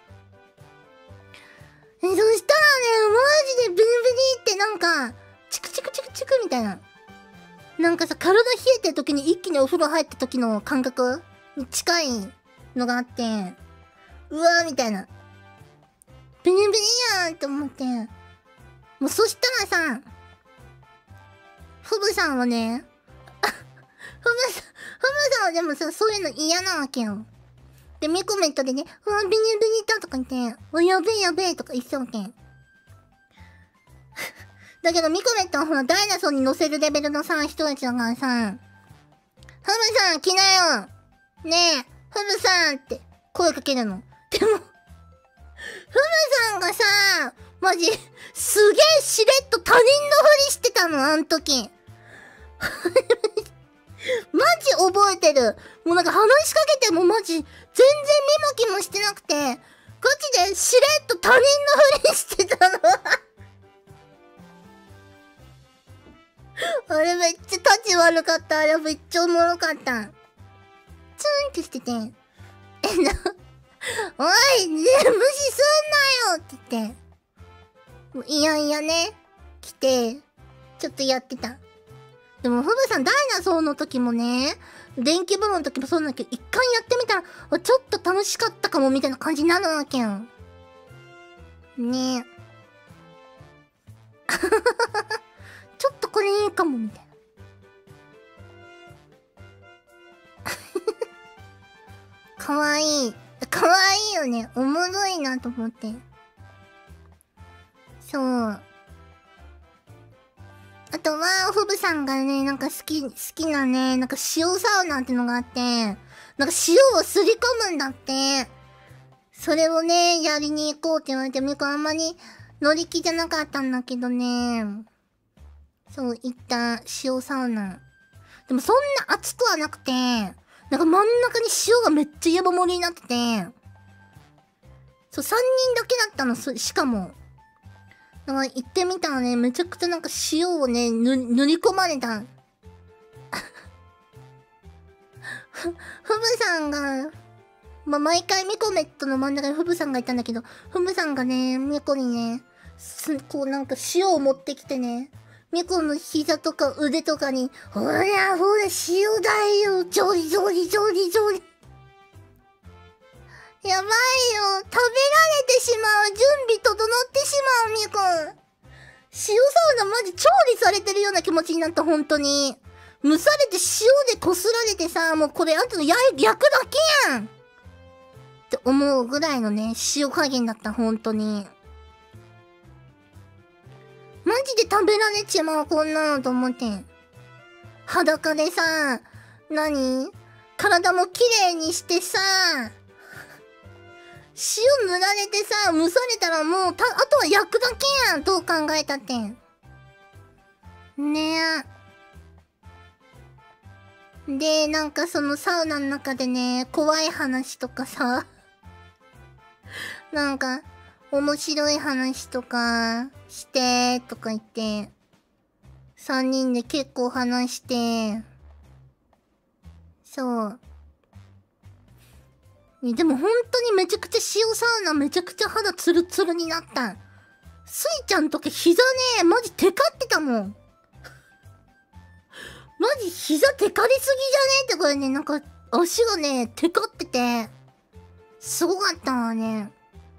え、そしたらね、マジでビリビリってなんか、チクチクチクチクみたいな。なんかさ、体冷えてる時に一気にお風呂入った時の感覚に近いのがあって、うわーみたいな。ビリビリやんって思って。もうそしたらさ、フブさんはね、フブさん、フブさんはでもさ、そういうの嫌なわけよ。で、ミコメントでね、うわ、ビリビリだとか言って、うわ、やべえやべえとか言ってたわけ。だけど、ミコメントはほら、ダイナソーに乗せるレベルのさ、人たちだからさ、フブさん来なよねえ、フブさんって声かけるの。でも、フブさんがさ、マジ、すげえしれっと他人のふりしてたの、あん時。マジ覚えてる。もうなんか話しかけてもマジ、全然見向きもしてなくて、ガチでしれっと他人のふりしてたの。あれめっちゃタチ悪かった。あれめっちゃおもろかった。ツーンってしてて、え、な、おい、ね、無視すんなよって言って、もういやいやね、来て、ちょっとやってた。でも、フブさん、ダイナソーの時もね、電気風呂の時もそうなんだけど、一回やってみたら、ちょっと楽しかったかも、みたいな感じになるわけよ。ねえ。ちょっとこれいいかも、みたいな。かわいい。かわいいよね。おもろいなと思って。そう。あととは、フブさんがね、なんか好き、好きなね、なんか塩サウナってのがあって、なんか塩をすり込むんだって。それをね、やりに行こうって言われて、みこあんまり乗り気じゃなかったんだけどね。そう、行った塩サウナ。でもそんな熱くはなくて、なんか真ん中に塩がめっちゃ山盛りになってて、そう、さんにんだけだったの、しかも。だから行ってみたらね、めちゃくちゃなんか塩をね、ぬ、塗り込まれた。ふ、ふぶさんが、まあ、毎回ミコメットの真ん中にフブさんがいたんだけど、フブさんがね、ミコにね、す、こうなんか塩を持ってきてね、ミコの膝とか腕とかに、ほらほら塩だよ、ジョリジョリジョリジョリ。やばいよ、食べられてしまう、準備整ってしまう、ミコ。塩サウナマジ調理されてるような気持ちになった、本当に。蒸されて塩でこすられてさ、もうこれあと焼くだけやんって思うぐらいのね、塩加減だった、本当に。マジで食べられちまう、こんなのと思って。裸でさ、何？体も綺麗にしてさ、塩塗られてさ、蒸されたらもう、た、あとは焼くだけやん、どう考えたって。ねえ。で、なんかそのサウナの中でね、怖い話とかさ、なんか、面白い話とか、して、とか言って、三人で結構話して、そう。でも本当にめちゃくちゃ塩サウナめちゃくちゃ肌ツルツルになった。スイちゃんとか膝ね、マジテカってたもん。マジ膝テカりすぎじゃねってこれね、なんか足がね、テカってて、すごかったわね。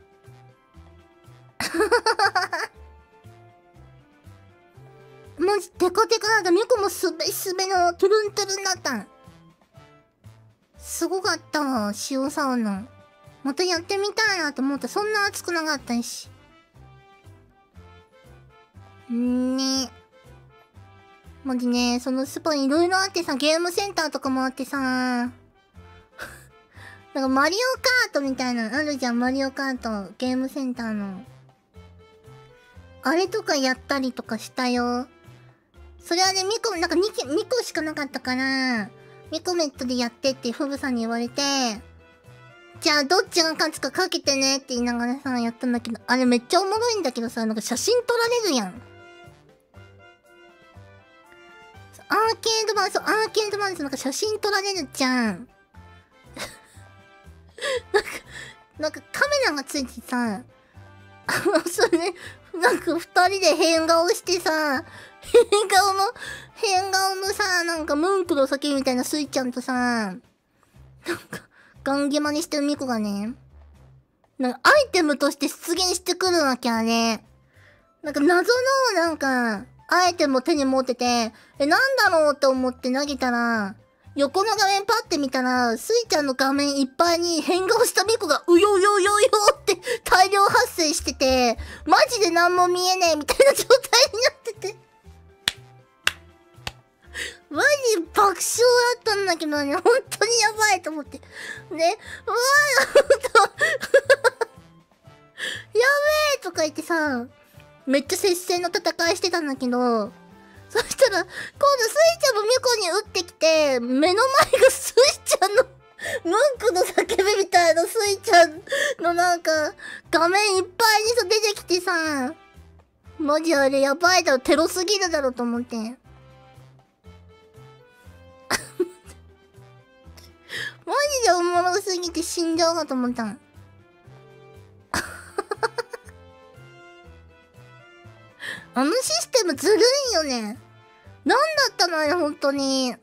マジテカテカだった。ミコもすべすべのトゥルントゥルンだった。すごかったわ、塩サウナ。またやってみたいなと思った。そんな熱くなかったし。んーね。マジね、そのスパいろいろあってさ、ゲームセンターとかもあってさ、なんかマリオカートみたいなのあるじゃん、マリオカート。ゲームセンターの。あれとかやったりとかしたよ。それはね、ミコ、なんか 2, 2個しかなかったから、ミコメットでやってってフブさんに言われて、じゃあどっちが勝つかかけてねって言いながらさ、やったんだけど、あれめっちゃおもろいんだけどさ、なんか写真撮られるやん。アーケード版、そう、アーケード版です。なんか写真撮られるじゃん。なんか、なんかカメラがついてさ、それね、なんか二人で変顔してさ、変顔の、変顔のさ、なんかムンクの先みたいなスイちゃんとさ、なんか、ガンギマにしてるミコがね、なんかアイテムとして出現してくるわけあれ。なんか謎の、なんか、アイテムを手に持ってて、え、なんだろうって思って投げたら、横の画面パッて見たら、スイちゃんの画面いっぱいに変顔したミコがうよよよよって大量発生してて、マジで何も見えねえみたいな状態になってて。マジ爆笑だったんだけどね、本当にやばいと思って。ね、うわー、ほんと、やべえとか言ってさ、めっちゃ接戦の戦いしてたんだけど、そしたら、今度スイちゃんもミコに撃ってきて、目の前がスイちゃんの、ムンクの叫びみたいなスイちゃんのなんか、画面いっぱいにさ出てきてさ、マジあれやばいだろ、テロすぎるだろと思って。マジでおもろすぎて死んじゃうかと思ったの。あのシステムずるいよね。なんだったのよ、本当に。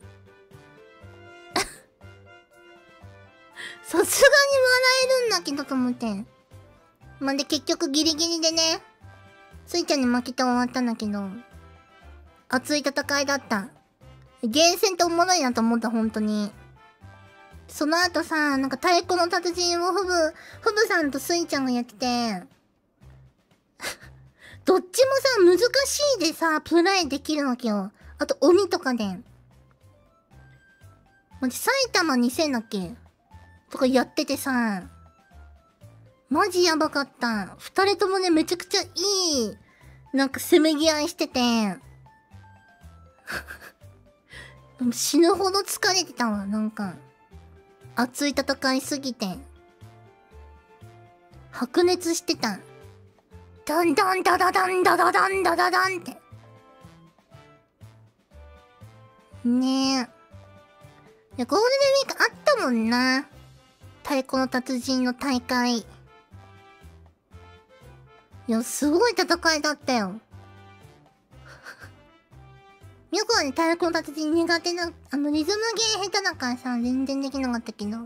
さすがに笑えるんだけどと思って。まあ、で結局ギリギリでね、スイちゃんに負けて終わったんだけど、熱い戦いだった。ゲーセンっておもろいなと思った、本当に。その後さ、なんか太鼓の達人をフブ、フブさんとスイちゃんがやってて、 どっちもさ、難しいでさ、プレイできるわけよ。あと、鬼とかで。マジ、埼玉にせんだっけとかやっててさ、マジやばかった。二人ともね、めちゃくちゃいい、なんかせめぎ合いしてて、死ぬほど疲れてたわ、なんか。熱い戦いすぎて。白熱してた。ダンダンダダダンダダダンダダダンって。ねえ。いや、ゴールデンウィークあったもんな。太鼓の達人の大会。いや、すごい戦いだったよ。よくはね、太鼓の達人苦手な、あの、リズムゲー下手だからさ、全然できなかったけど。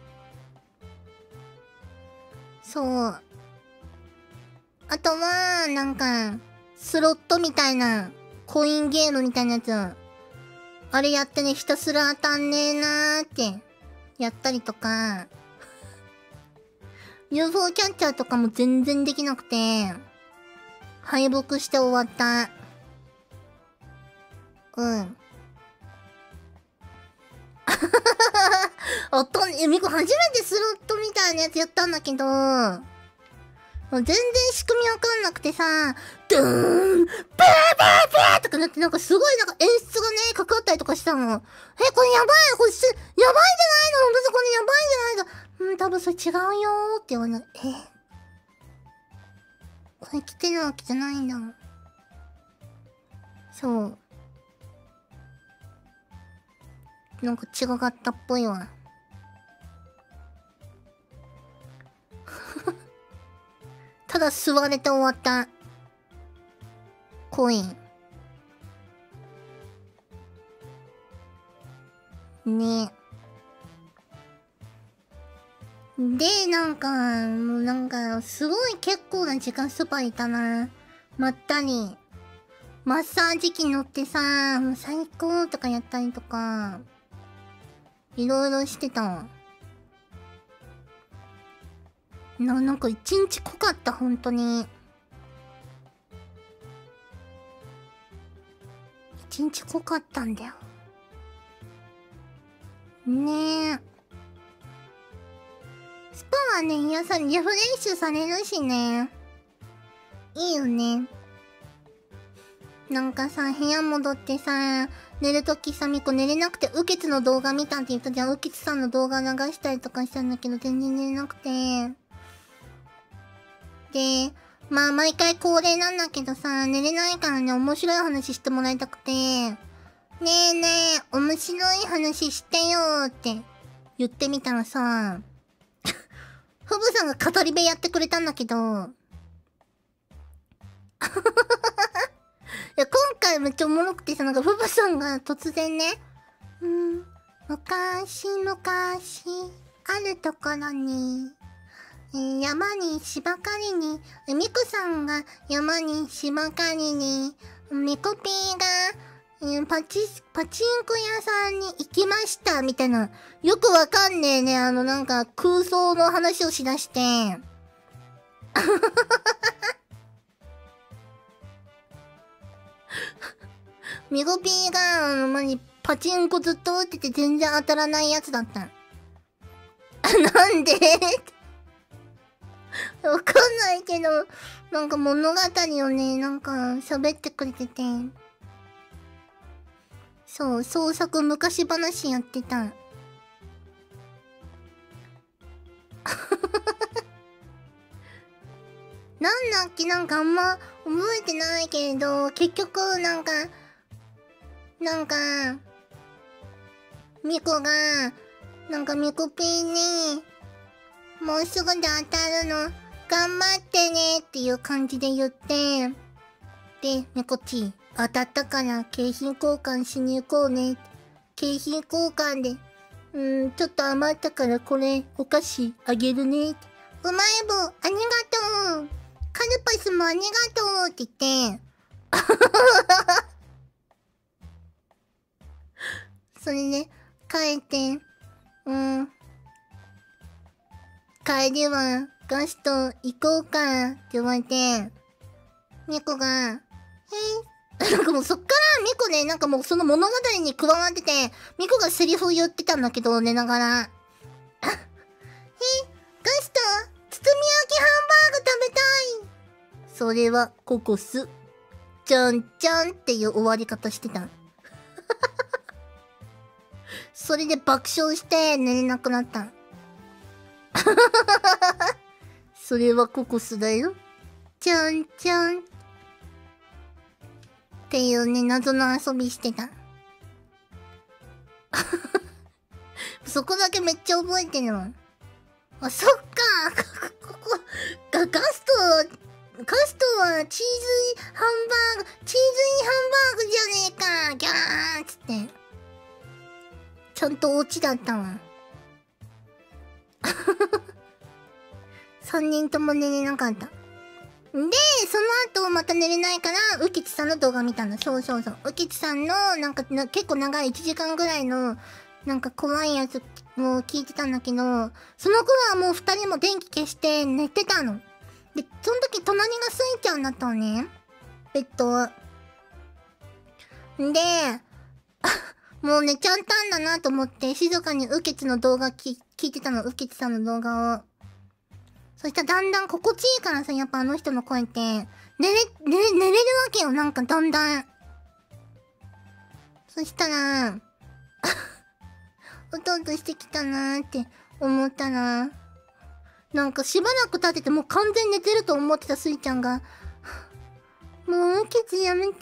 そう。あとは、なんか、スロットみたいな、コインゲームみたいなやつ。あれやってね、ひたすら当たんねえなーって、やったりとか、ユーフォー キャッチャーとかも全然できなくて、敗北して終わった。うん。おっと、えみこ初めてスロットみたいなやつやったんだけど、全然仕組みわかんなくてさ、ドゥーン、ブーブーブーとかなってなんかすごいなんか演出がね、かかったりとかしたの。え、これやばいこれす、やばいじゃないの別にこれやばいじゃないのうん、多分それ違うよーって言われて、えこれ来てるわけじゃないんだ。そう。なんか違かったっぽいわ。ただ座れて終わった。コイン。ね。で、なんか、もうなんか、すごい結構な時間スパいたな。まったり。マッサージ機乗ってさ、もう最高とかやったりとか、いろいろしてたわ。な、なんか一日濃かった、ほんとに。一日濃かったんだよ。ねえ。スパはね、癒され、リフレッシュされるしね。いいよね。なんかさ、部屋戻ってさ、寝るときさ、みこ寝れなくて、ウケツの動画見たって言ったじゃん。ウケツさんの動画流したりとかしたんだけど、全然寝れなくて。で、まあ、毎回恒例なんだけどさ、寝れないからね、面白い話してもらいたくて、ねえねえ、面白い話してよーって言ってみたらさ、フブさんが語り部やってくれたんだけど、いや、今回めっちゃおもろくてさ、なんかフブさんが突然ね、うん、昔昔、あるところに、えー、山に芝刈りに、えミクさんが山に芝刈りに、ミコピーが、えー、パチ、パチンコ屋さんに行きました、みたいな。よくわかんねえね、あのなんか空想の話をしだして。ミコピーが、あの、まに、パチンコずっと打ってて全然当たらないやつだった。なんでわかんないけど、なんか物語をね、なんか喋ってくれてて。そう、創作昔話やってた。なんだっけ、なんかあんま覚えてないけれど、結局なんか、なんか、ミコが、なんかミコピーに、もうすぐで当たるの、頑張ってねっていう感じで言って、で、ミコチ、当たったから景品交換しに行こうね。景品交換で、うーん、ちょっと余ったからこれ、お菓子あげるね。うまい棒、ありがとう。カルパスもありがとうって言って、それで、帰って、うん、帰りはガスト行こうかって言われて、 ミコが、えー、なんかもうそっからミコね、なんかもうその物語に加わってて、ミコがセリフを言ってたんだけど、寝ながら。あ、え、ガスト、包み焼きハンバーグ食べたい。それはココス。ちゃんちゃんっていう終わり方してた。それで爆笑して寝れなくなった。それはココスだよ。ちゃんちゃん。っていうね、謎の遊びしてた。そこだけめっちゃ覚えてるわ。あ、そっか。ここ、ガ、ガスト、ガストはチーズハンバーグ、チーズイハンバーグじゃねえか。ギャーンつって。ちゃんとオチだったわ。三人とも寝れなかった。で、その後また寝れないから、ウキチさんの動画見たの。そうそうそう。ウキチさんの、なんか結構長いいちじかんぐらいの、なんか怖いやつを聞いてたんだけど、その頃はもう二人も電気消して寝てたの。で、その時隣がスイちゃんだったのね。ベッド。で、もう寝ちゃったんだなと思って、静かにウキチの動画き聞いてたの。ウキチさんの動画を。そしたらだんだん心地いいからさ、やっぱあの人の声って、寝れ、寝れ、寝れるわけよ、なんかだんだん。そしたら、うとうとしてきたなーって思ったら、なんかしばらく経っててもう完全に寝てると思ってたスイちゃんが、もうウキチやめてって、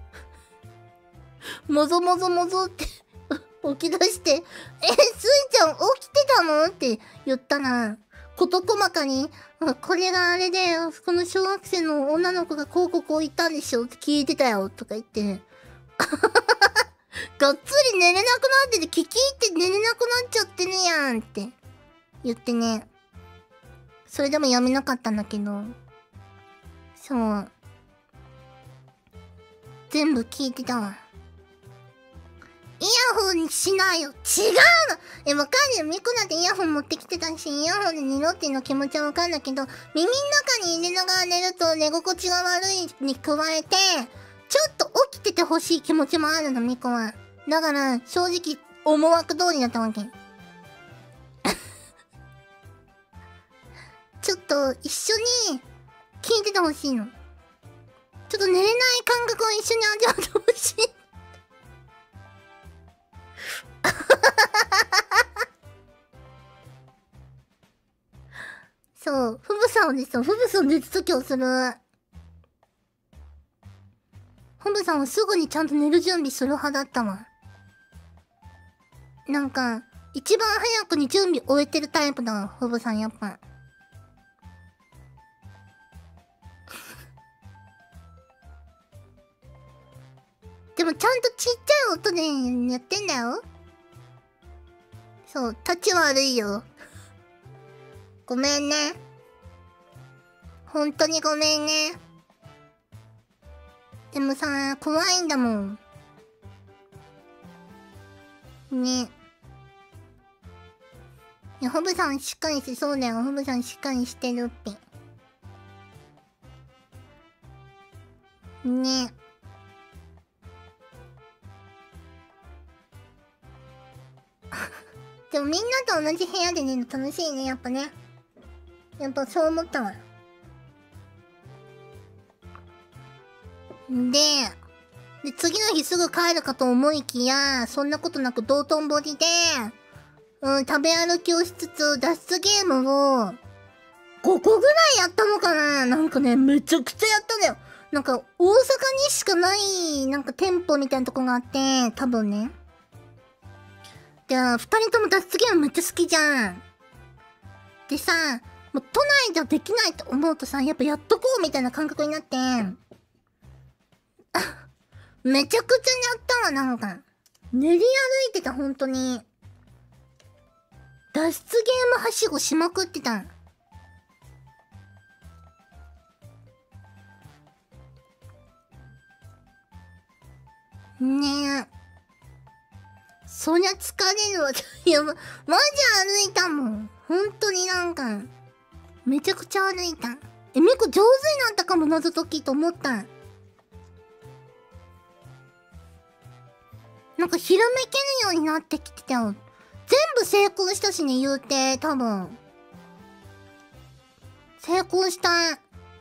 もぞもぞもぞって起き出して、え、スイちゃん起きてたのって言ったら、こと細かに、これがあれで、この小学生の女の子がこうこうこう言ったんでしょって聞いてたよとか言って、がっつり寝れなくなってて、聞き入って寝れなくなっちゃってるやんって言ってね。それでもやめなかったんだけど、そう。全部聞いてたわ。イヤホンにしないよ。違うの。え、わかるよ。ミコなんてイヤホン持ってきてたし、イヤホンで寝ろっていうの気持ちはわかるんだけど、耳の中に入れながら寝ると寝心地が悪いに加えて、ちょっと起きててほしい気持ちもあるの、ミコは。だから、正直、思惑通りだったわけ。ちょっと、一緒に、聞いててほしいの。ちょっと寝れない感覚を一緒に味わってほしい。そう、フブさんをですよ。フブさん寝つきをする。フブさんはすぐにちゃんと寝る準備する派だったわ。なんか、一番早くに準備終えてるタイプだわ、フブさんやっぱ。でもちゃんとちっちゃい音でやってんだよ。そう、立ち悪いよ。ごめんね。ほんとにごめんね。でもさ、怖いんだもん。ね。いや、ホブさんしっかりしそうだよ。ホブさんしっかりしてるって。ね。でもみんなと同じ部屋で寝るの楽しいね、やっぱね。やっぱそう思ったわ。で、で、次の日すぐ帰るかと思いきや、そんなことなく道頓堀で、うん、食べ歩きをしつつ、脱出ゲームを、ごこぐらいやったのかな。なんかね、めちゃくちゃやったんだよ。なんか、大阪にしかない、なんか店舗みたいなとこがあって、多分ね。で、二人とも脱出ゲームめっちゃ好きじゃん。でさ、もう都内ではできないと思うとさ、やっぱやっとこうみたいな感覚になって、めちゃくちゃやったわ、なんか。練り歩いてた、ほんとに。脱出ゲームはしごしまくってた。ねえ。そりゃ疲れるわ。いや、ま、マジ歩いたもん。ほんとになんか、めちゃくちゃ歩いた。 え、ミコ上手になったかも、謎解きと思った。なんかひらめけるようになってきてたよ。全部成功したしね、言うて、多分。成功した。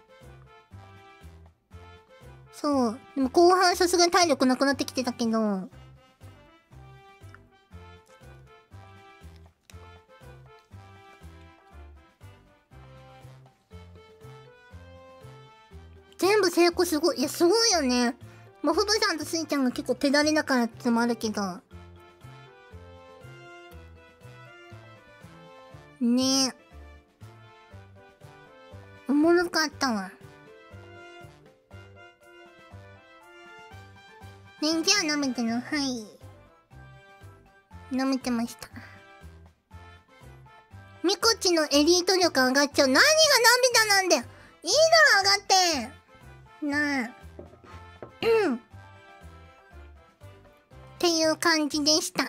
そう。でも後半さすがに体力なくなってきてたけど。全部成功すごい。いや、すごいよね。まあ、ふぶさんとスイちゃんが結構手だれだからってのもあるけど。ねえ。おもろかったわ。ね、じゃあ舐めてる。はい。舐めてました。ミコチのエリート力上がっちゃう。何が涙なんだよ。いいだろ、上がって。なあ。うん。っていう感じでした。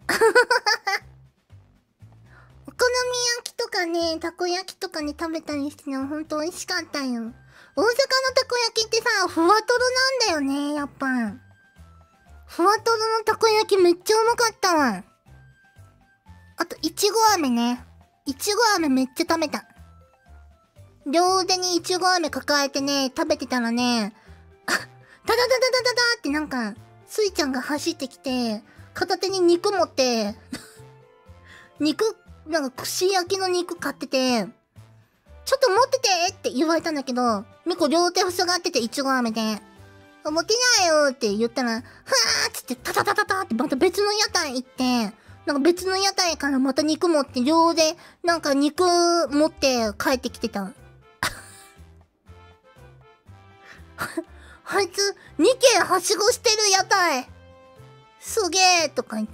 お好み焼きとかね、たこ焼きとかね、食べたりしてね、ほんと美味しかったよ。大阪のたこ焼きってさ、ふわとろなんだよね、やっぱ。ふわとろのたこ焼きめっちゃうまかったわ。あと、いちご飴ね。いちご飴めっちゃ食べた。両腕にいちご飴抱えてね、食べてたらね、あ、ダダダダダダダってなんか、スイちゃんが走ってきて、片手に肉持って、肉、なんか串焼きの肉買ってて、ちょっと持っててって言われたんだけど、ミコ両手塞がってていちご飴で、持てないよって言ったら、ふわーっつってタタタタタってまた別の屋台行って、なんか別の屋台からまた肉持って両手、なんか肉持って帰ってきてた。あいつにけんはしごしてる屋台すげーとか言って。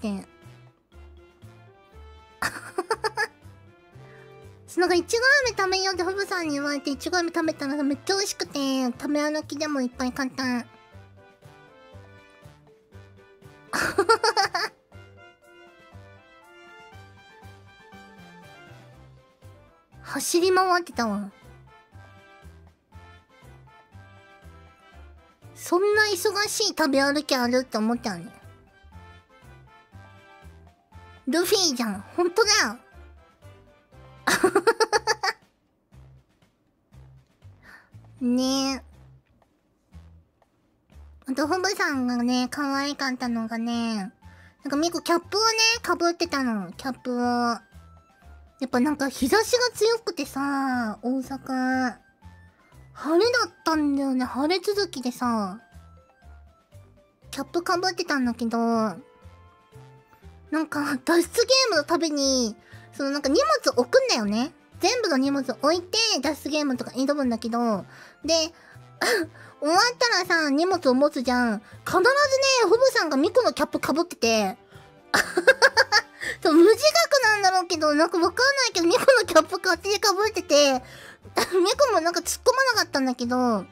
なんかいちご飴食べようってフブさんに言われていちご飴食べたらめっちゃ美味しくて、食べ歩きでもいっぱい買った。走り回ってたわ。そんな忙しい食べ歩きあるって思ったよね。ルフィじゃん。ほんとだよ。ねえ。あと、フブさんがね、可愛かったのがね、なんかミコキャップをね、被ってたの。キャップを。やっぱなんか日差しが強くてさ、大阪。晴れだったんだよね。晴れ続きでさ、キャップ被ってたんだけど、なんか脱出ゲームのたびに、そのなんか荷物置くんだよね。全部の荷物置いて脱出ゲームとか挑むんだけど、で、終わったらさ、荷物を持つじゃん。必ずね、フブさんがミコのキャップ被ってて、そう、無自覚なんだろうけど、なんかわかんないけど、ミコのキャップ勝手に被ってて、ミコもなんか突っ込まなかったんだけど、え、なんで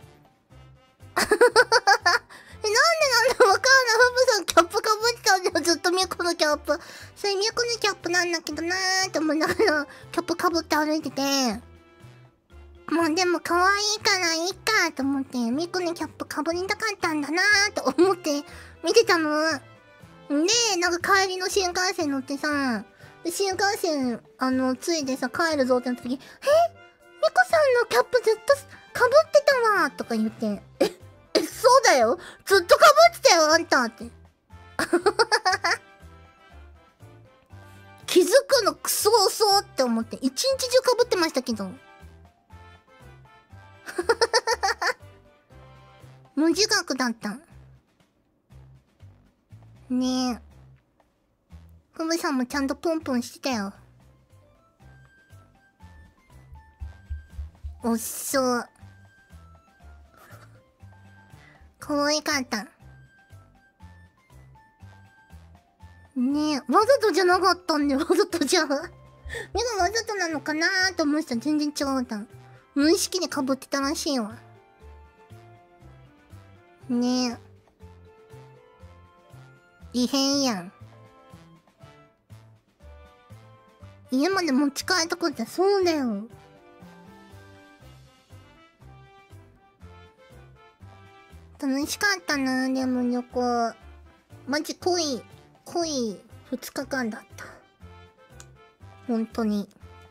なんだわかんない。フブさんキャップ被ってたんだよ、ずっとミコのキャップ。それミコのキャップなんだけどなーって思いながら、キャップ被って歩いてて、もうでも可愛いからいいかと思って、ミコのキャップ被りたかったんだなーと思って見てたの。で、なんか帰りの新幹線乗ってさ、新幹線、あの、ついでさ、帰るぞってなった時、え、ミコさんのキャップずっと被ってたわとか言って、え、え、そうだよずっと被ってたよあんたって。気づくのクソ遅って思って、一日中被ってましたけど。無自覚だった。ねえ。ふぶさんもちゃんとポンポンしてたよ。おっそー。可愛かった。ねえ、わざとじゃなかったんだよ、わざとじゃ。目がわざとなのかなーと思ってたら全然違うた。無意識で被ってたらしいわ。ねえ。異変やん。家まで持ち帰ったことはそうだよ。 楽しかったな、でも旅行。マジ濃い、濃いふつかかんだった。本当に。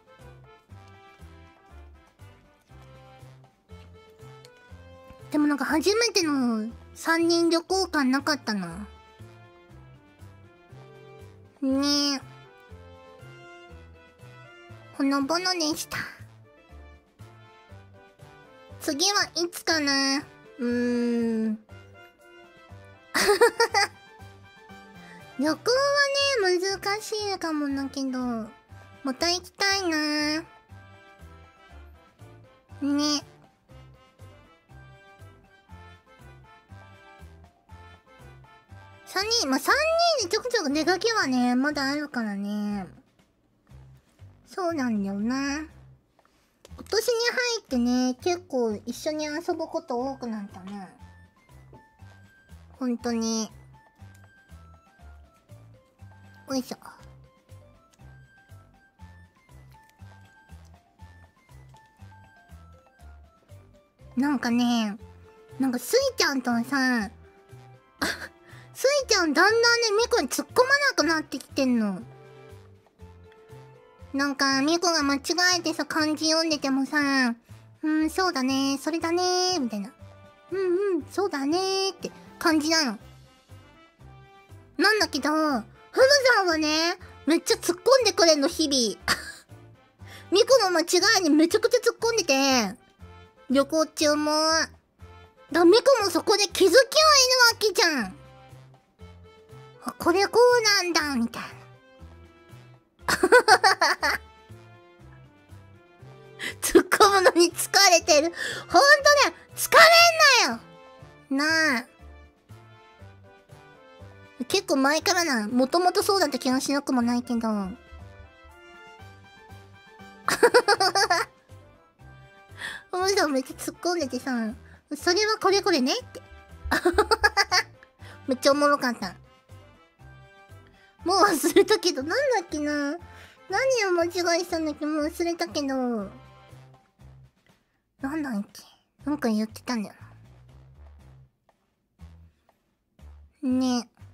でもなんか初めてのさんにん旅行感なかったな。ねえ。ほのぼのでした。次はいつかな。うーん。旅行はね、難しいかもだけど、また行きたいな。ね。さんにん、まあ、さんにんでちょくちょく出かけはね、まだあるからね。そうなんだよな。今年に入ってね、結構一緒に遊ぶこと多くなったね。ほんとに。よいしょ。なんかね、なんかスイちゃんとはさ、スイちゃんだんだんね、ミコに突っ込まなくなってきてんの。なんか、ミコが間違えてさ、漢字読んでてもさ、うん、そうだね、それだね、みたいな。うんうん、そうだねって感じなの。なんだけど、フムさんはね、めっちゃ突っ込んでくれんの、日々。ミコの間違いにめちゃくちゃ突っ込んでて、旅行中も。だ、ミコもそこで気づきはいるわけじゃん。あ、これこうなんだ、みたいな。突っ込むのに疲れてる。ほんとね、疲れんなよなあ。結構前からな、もともとそうだった気がしなくもないけど。おじさんめっちゃ突っ込んでてさ、それはこれこれねって。めっちゃおもろかった。もう忘れたけど、なんだっけな。何を間違いしたんだっけ、もう忘れたけど。なんだっけ。なんか言ってたんだよな。ねえ。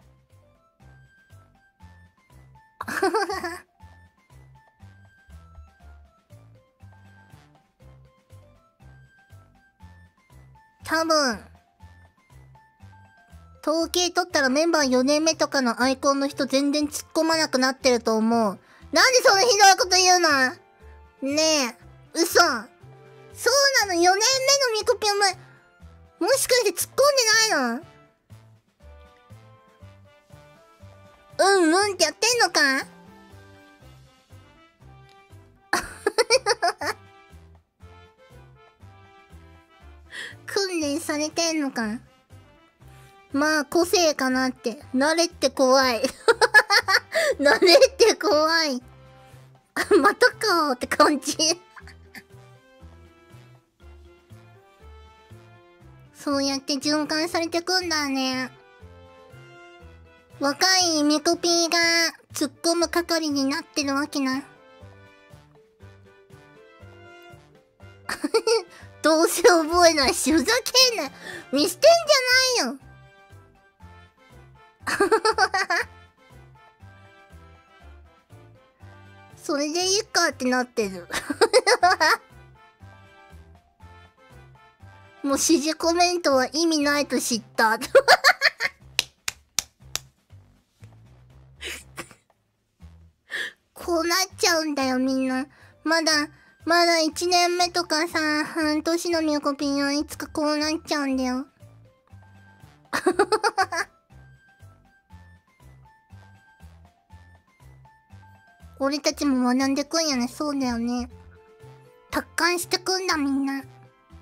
多分、統計取ったらメンバーよねんめとかのアイコンの人全然突っ込まなくなってると思う。なんでそんなひどいこと言うのねえ、嘘。そうなの、よねんめのミコピお前、もしかして突っ込んでないの？うんうんってやってんのか？訓練されてんのか？まあ個性かなって。慣れって怖い。慣れって怖い。またかーって感じ。そうやって循環されてくんだね。若いミコピーが突っ込む係になってるわけな。どうせ覚えないし、ふざけんな。見捨てんじゃないよ。それでいいかってなってる。もう指示コメントは意味ないと知った。こうなっちゃうんだよみんな。まだ、まだいちねんめとかさ、半年のミコピンはいつかこうなっちゃうんだよ。俺たちも学んでくんやね。そうだよね。達観してくんだみんな。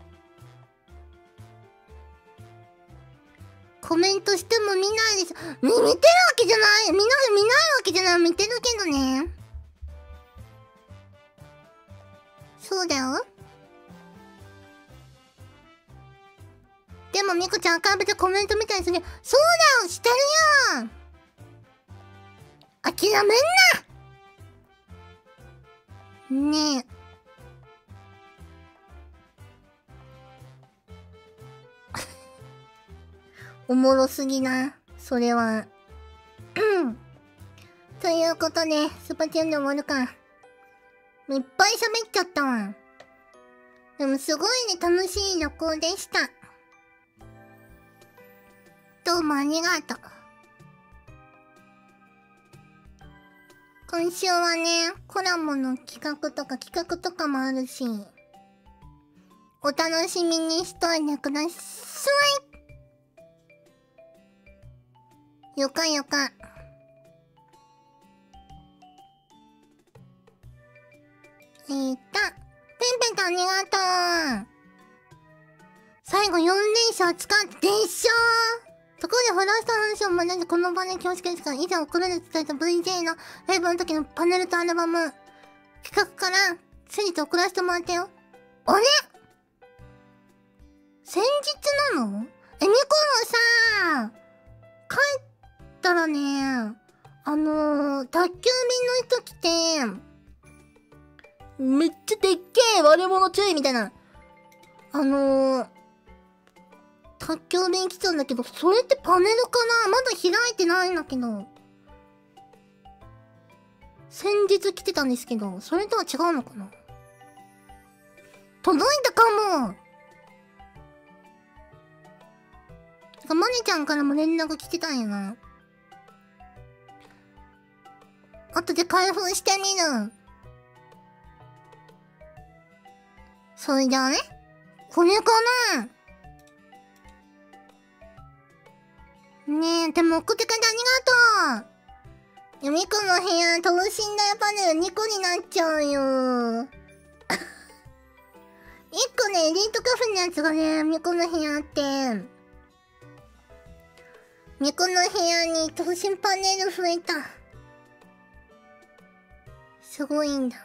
コメントしても見ないです。み、見てるわけじゃない。見ない、見ないわけじゃない。見てるけどね。そうだよ。でもミコちゃんアカウントでコメント見たりする。そうだよ、してるよ。諦めんな。ねえ。 おもろすぎな。それは。ということで、スパチャンで終わるか。いっぱい喋っちゃったわ。でもすごいね、楽しい旅行でした。どうもありがとう。今週はね、コラボの企画とか企画とかもあるし、お楽しみにしといてください。よかよか。えーと、ペンペンとありがとう。最後よん連射使ってでしょ。ところでフラスト話を学んでこの場で恐縮ですが、以前送られて伝えた ブイジェー のライブの時のパネルとアルバム、企画から先日送らせてもらったよ。あれ先日なの？え、ニコのさ、帰ったらね、あのー、宅急便の人来て、めっちゃでっけえ割れ物注意みたいな。あのー、宅急便来ちゃうんだけど、それってパネルかな？まだ開いてないんだけど。先日来てたんですけど、それとは違うのかな？届いたかも。マネちゃんからも連絡来てたんやな。後で開封してみる。それじゃあね。これかな？ねえ、でも送ってくれてありがとう。ユミコの部屋、等身大パネルにこになっちゃうよ。いっこね、エリートカフェのやつがね、ユミコの部屋あって、ミコの部屋に等身パネル増えた。すごいんだ。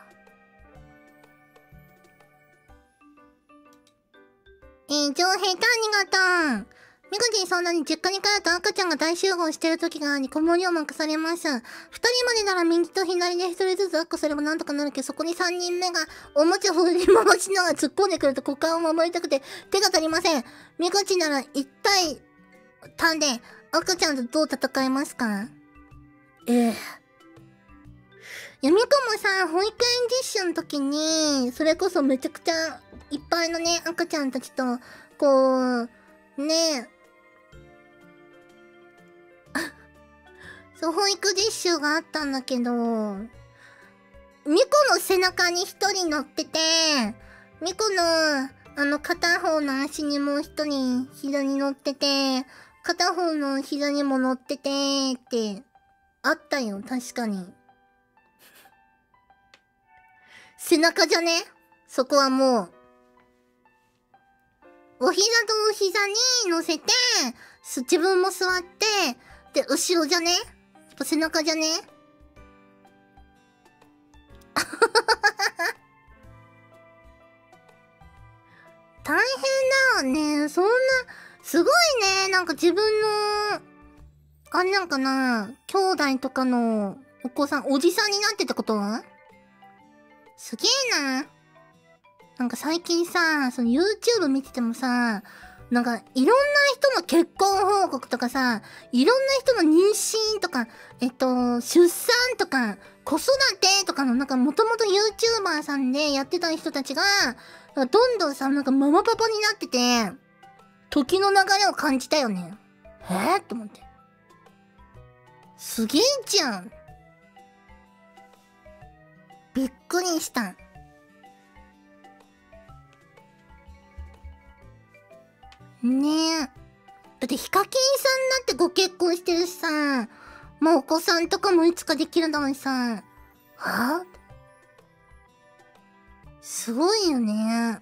えー、上平太ありがとう。みこじんそんなに実家に帰ると赤ちゃんが大集合してる時があり、子守を任されます。二人までなら右と左で一人ずつ抱っこすればなんとかなるけど、そこに三人目がおもちゃ振り回しながら突っ込んでくると股間を守りたくて手が足りません。みこちなら一対単で赤ちゃんとどう戦いますか？ええ。やみこもさ、保育園実習の時に、それこそめちゃくちゃいっぱいのね、赤ちゃんたちと、こう、ねそう、保育実習があったんだけど、ミコの背中に一人乗ってて、ミコの、あの、片方の足にもう一人膝に乗ってて、片方の膝にも乗ってて、って、あったよ、確かに。背中じゃね？そこはもう。お膝とお膝に乗せて、自分も座って、で、後ろじゃね？やっぱ背中じゃね？大変だよね。そんな、すごいね。なんか自分の、あれなんかな、兄弟とかのお子さん、おじさんになってたことは？すげえな。なんか最近さ、その YouTube 見ててもさ、なんかいろんな人の結婚報告とかさ、いろんな人の妊娠とか、えっと、出産とか、子育てとかのなんかもともと YouTuber さんでやってた人たちが、どんどんさ、なんかママパパになってて、時の流れを感じたよね。えー、って思って。すげえじゃん。びっくりした。ねえ。だってヒカキンさんだってご結婚してるしさ、もうお子さんとかもいつかできるのにさ、はぁ？すごいよね。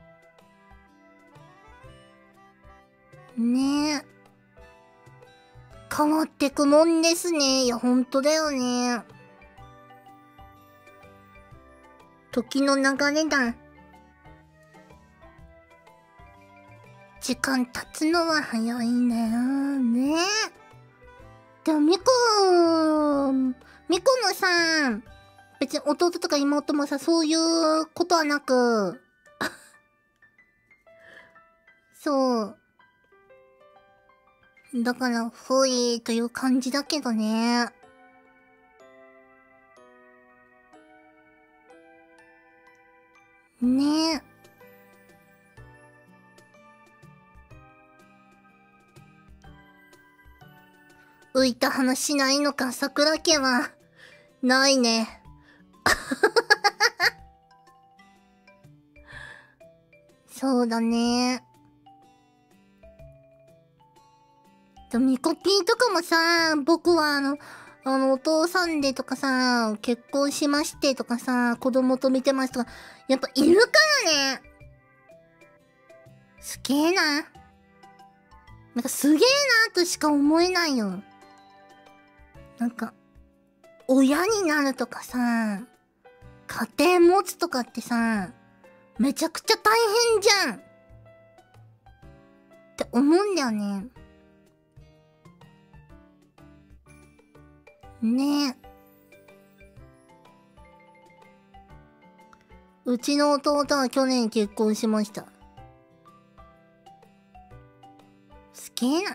ねえ。変わってくもんですね。いや、ほんとだよね。時の流れだ。時間経つのは早いんだよね。でも、ミコ、ミコのさ、別に弟とか妹もさ、そういうことはなく、そう。 だから、ほいという感じだけどね。ねえ。浮いた話ないのか、桜家は。ないね。そうだね。でも、ミコピーとかもさ、僕はあの、あの、お父さんでとかさ、結婚しましてとかさ、子供と見てますとか、やっぱいるからね。すげえな。なんかすげえなとしか思えないよ。なんか、親になるとかさ、家庭持つとかってさ、めちゃくちゃ大変じゃんって思うんだよね。ねえ。うちの弟は去年結婚しました。すげえな。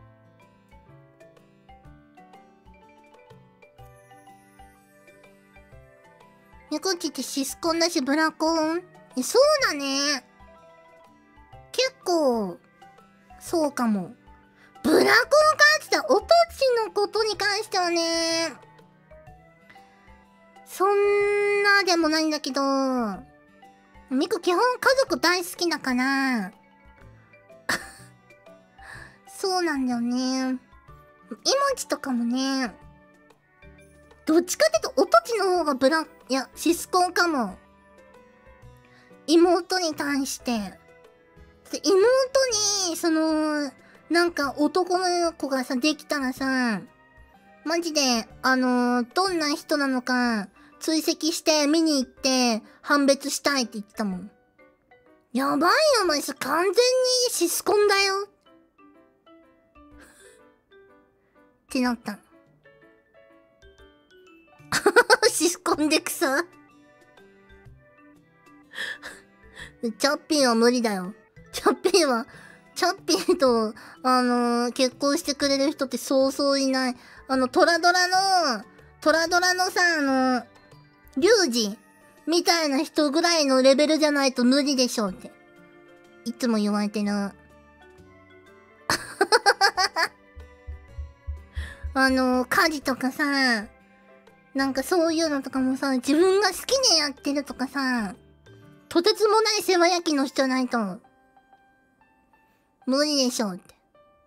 猫っちってシスコンだしブラコン？え、そうだね。結構、そうかも。ブラコンかって言ったら、おとちのことに関してはね、そんなでもないんだけど、ミコ基本家族大好きだから、そうなんだよね。イモチとかもね、どっちかっていうと、おとちの方がブラ、いや、シスコンかも。妹に対して。で妹に、その、なんか男の子がさ、できたらさ、マジで、あのー、どんな人なのか、追跡して見に行って判別したいって言ってたもん。やばいよ、お前さ、完全にシスコンだよ。ってなった。シスコンで草チャッピーは無理だよ。チャッピーは、チャッピーと、あのー、結婚してくれる人ってそうそういない。あの、トラドラの、トラドラのさ、あのー、リュウジみたいな人ぐらいのレベルじゃないと無理でしょうって。いつも言われてる。あのー、家事とかさ、なんかそういうのとかもさ、自分が好きでやってるとかさ、とてつもない世話焼きの人じゃないと、無理でしょうって。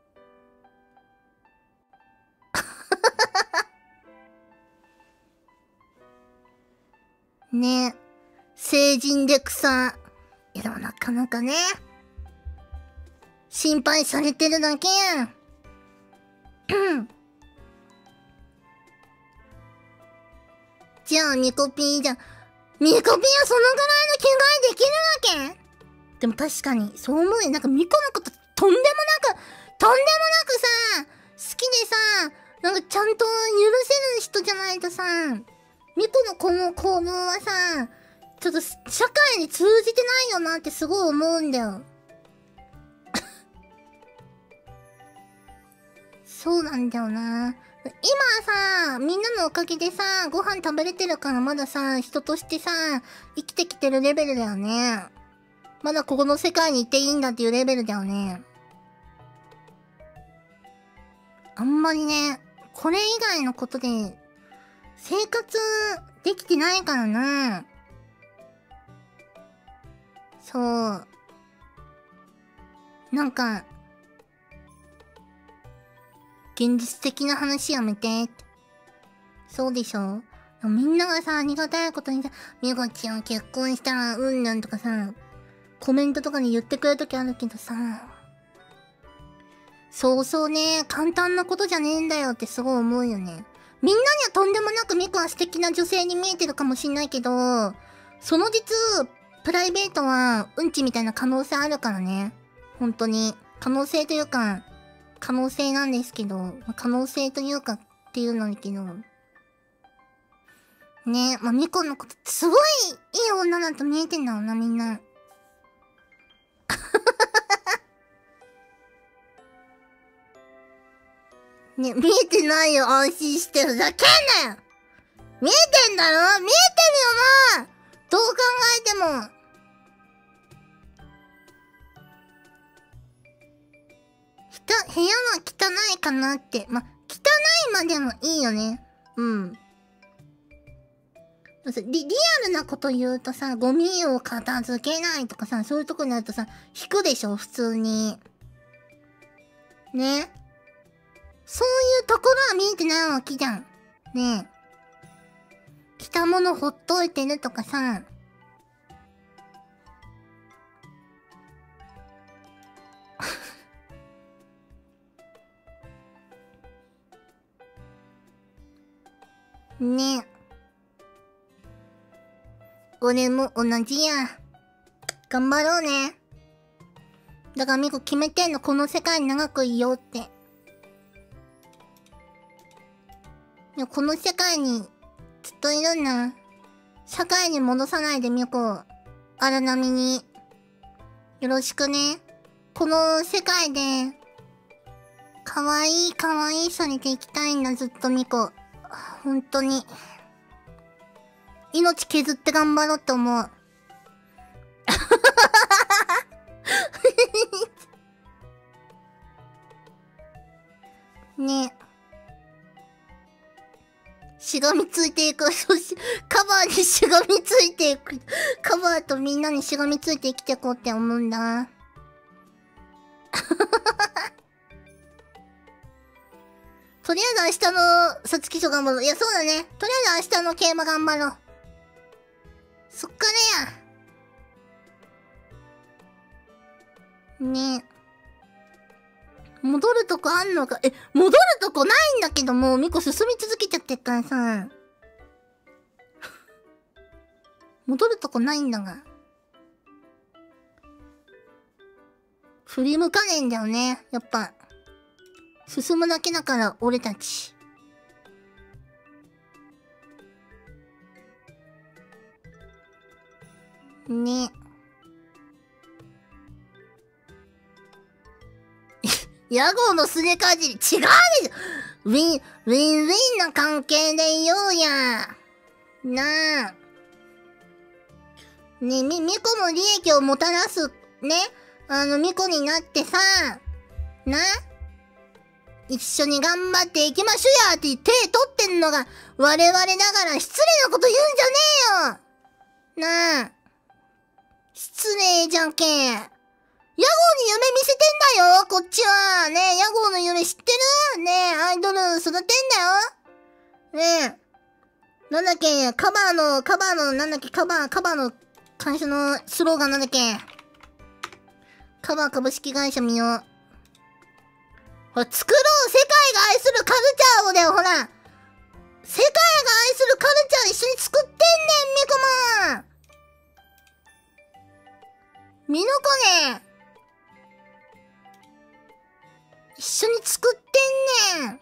ね。成人で草。いやでもなかなかね。心配されてるだけやん。じゃあ、ミコピーじゃん。ミコピーはそのぐらいの着替えできるわけ？でも確かに、そう思うよ。なんかミコのこととんでもなく、とんでもなくさ、好きでさ、なんかちゃんと許せる人じゃないとさ、ミコのこの行動はさ、ちょっと社会に通じてないよなってすごい思うんだよ。そうなんだよな。今さ、みんなのおかげでさ、ご飯食べれてるからまださ、人としてさ、生きてきてるレベルだよね。まだここの世界にいていいんだっていうレベルだよね。あんまりね、これ以外のことで、生活できてないからな。そう。なんか、現実的な話やめてって。そうでしょ？みんながさ、ありがたいことにさ、みこちゃん結婚したらうんぬんとかさ、コメントとかに言ってくれるときあるけどさ、そうそうね、簡単なことじゃねえんだよってすごい思うよね。みんなにはとんでもなくミコは素敵な女性に見えてるかもしんないけど、その実、プライベートはうんちみたいな可能性あるからね。本当に。可能性というか、可能性なんですけど、可能性というかっていうのだけど、ねえ、まあ、ミコのことすごいいい女だと見えてんだろうな、みんな。 ね、見えてないよ、安心して。ふざけんなよ。見えてんだろ？見えてるよな。どう考えても。ひた、部屋は汚いかなって。ま、汚いまでもいいよね。うん。リ、リアルなこと言うとさ、ゴミを片付けないとかさ、そういうとこになるとさ、引くでしょ、普通に。ね。そういうところは見えてないわけじゃん。ねえ。着たものほっといてるとかさ。ねえ。俺も同じや。頑張ろうね。だからミコ決めてんの、この世界に長くいようって。いや、この世界にずっといるんだ。社会に戻さないでミコ。荒波に。よろしくね。この世界で、かわいいかわいい人にできたいんだ、ずっとミコ。ほんとに。命削って頑張ろうって思う。ね。しがみついていく。そし、カバーにしがみついていく。カバーとみんなにしがみついて生きていこうって思うんだ。とりあえず明日の皐月賞頑張ろう。いや、そうだね。とりあえず明日の桂馬頑張ろう。そっからや。ねえ。戻るとこあんのか。え、戻るとこないんだけども、ミコ進み続けちゃってっからさ。戻るとこないんだが。振り向かねえんだよね。やっぱ。進むだけだから、俺たち。ね。屋号のすねかじり、違うでしょ。ウィン、ウィンウィンな関係でいようや。なあ。ね、み、ミコも利益をもたらす、ね。あの、ミコになってさ、な。一緒に頑張っていきましょやって手取ってんのが、我々だから失礼なこと言うんじゃねえよ。なあ。失礼じゃんけん。屋号に夢見せてんだよ、こっちは。ねえ、屋号の夢知ってる？ねえ、アイドル育てんだよ。ねえ。なんだっけ、カバーの、カバーの、なんだっけ、カバー、カバーの会社のスローガンなんだっけ。カバー株式会社見よう。ほら、作ろう、世界が愛するカルチャーをだよ、ほら。世界が愛するカルチャー一緒に作ってんねん、ミコも。ミノコね。一緒に作ってんねん。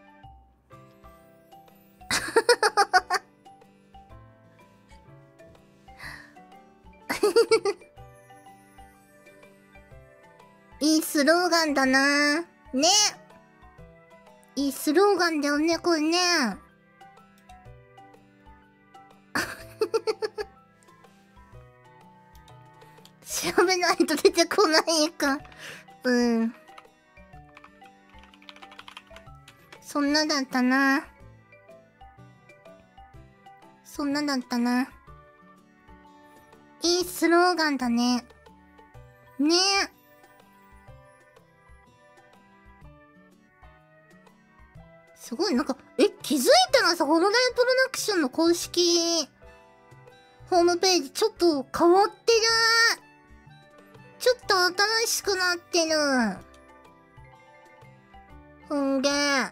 いいスローガンだな。ね。いいスローガンだよね、これね。調べないと出てこないか。うん。そんなだったな。そんなだったな。いいスローガンだね。ねえ。すごい、なんか、え、気づいたらさ、ホロライプロダクションの公式、ホームページ、ちょっと変わってる。ちょっと新しくなってる。ほんげー。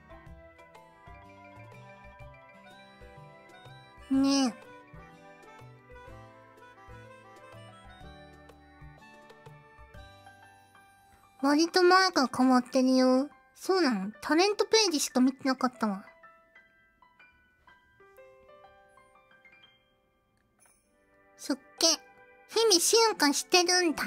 ねえ。割と前から変わってるよ。そうなの？タレントページしか見てなかったわ。そっけ。日々進化してるんだ。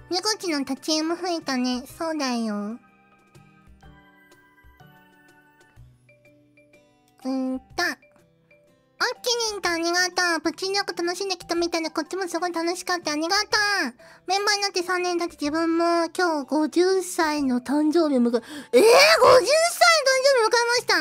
みこちの立ち絵も増えたね。そうだよ。うーんと。おっきりんとありがとう。プチ旅行楽しんできたみたいで、こっちもすごい楽しかった。ありがとう。メンバーになってさんねん経って自分も今日ごじゅっさいの誕生日を迎え、えぇ、ー、ごじゅっさいの誕生日を迎えました ?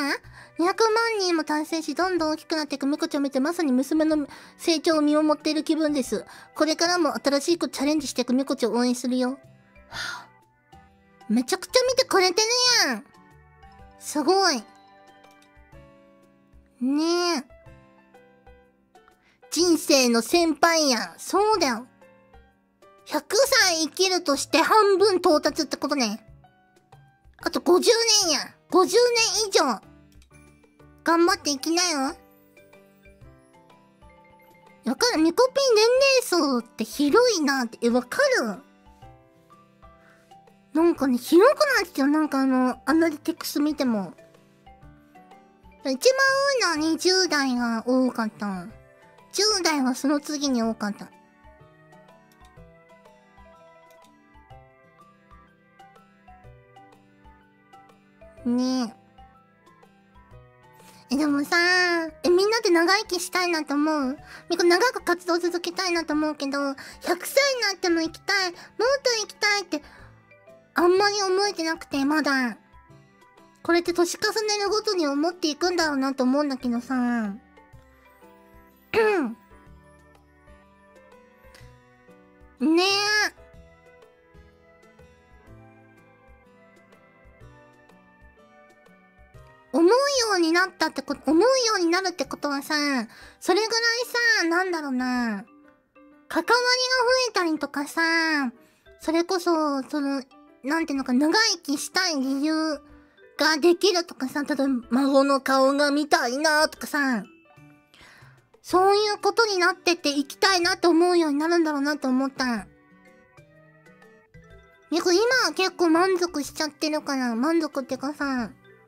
にひゃくまん人も達成し、どんどん大きくなっていくみこちゃんを見て、まさに娘の成長を見守っている気分です。これからも新しいことチャレンジしていくみこちゃんを応援するよ。はぁ、めちゃくちゃ見てくれてるやん。すごい。ねえ。人生の先輩やん。そうだよ。ひゃくさい生きるとして半分到達ってことね。あとごじゅうねんやん。ごじゅうねん以上。頑張っていきなよ。わかる。ミコピー年齢層って広いなって。え、わかる？なんかね、広くなってよ。なんかあの、アナリティクス見ても。一番多いのはにじゅう代が多かった。じゅう代はその次に多かった。ねえ。え、でもさ、え、みんなで長生きしたいなと思う。みこ長く活動続けたいなと思うけど、ひゃくさいになっても生きたい、もっと生きたいって、あんまり思えてなくて、まだ。これって年重ねるごとに思っていくんだろうなと思うんだけどさ。ねえ。思うようになったってこと、思うようになるってことはさ、それぐらいさ、なんだろうな、関わりが増えたりとかさ、それこそ、その、なんていうのか、長生きしたい理由ができるとかさ、例えば孫の顔が見たいなとかさ、そういうことになってっていきたいなって思うようになるんだろうなって思った。みこ今は結構満足しちゃってるから、満足ってかさ、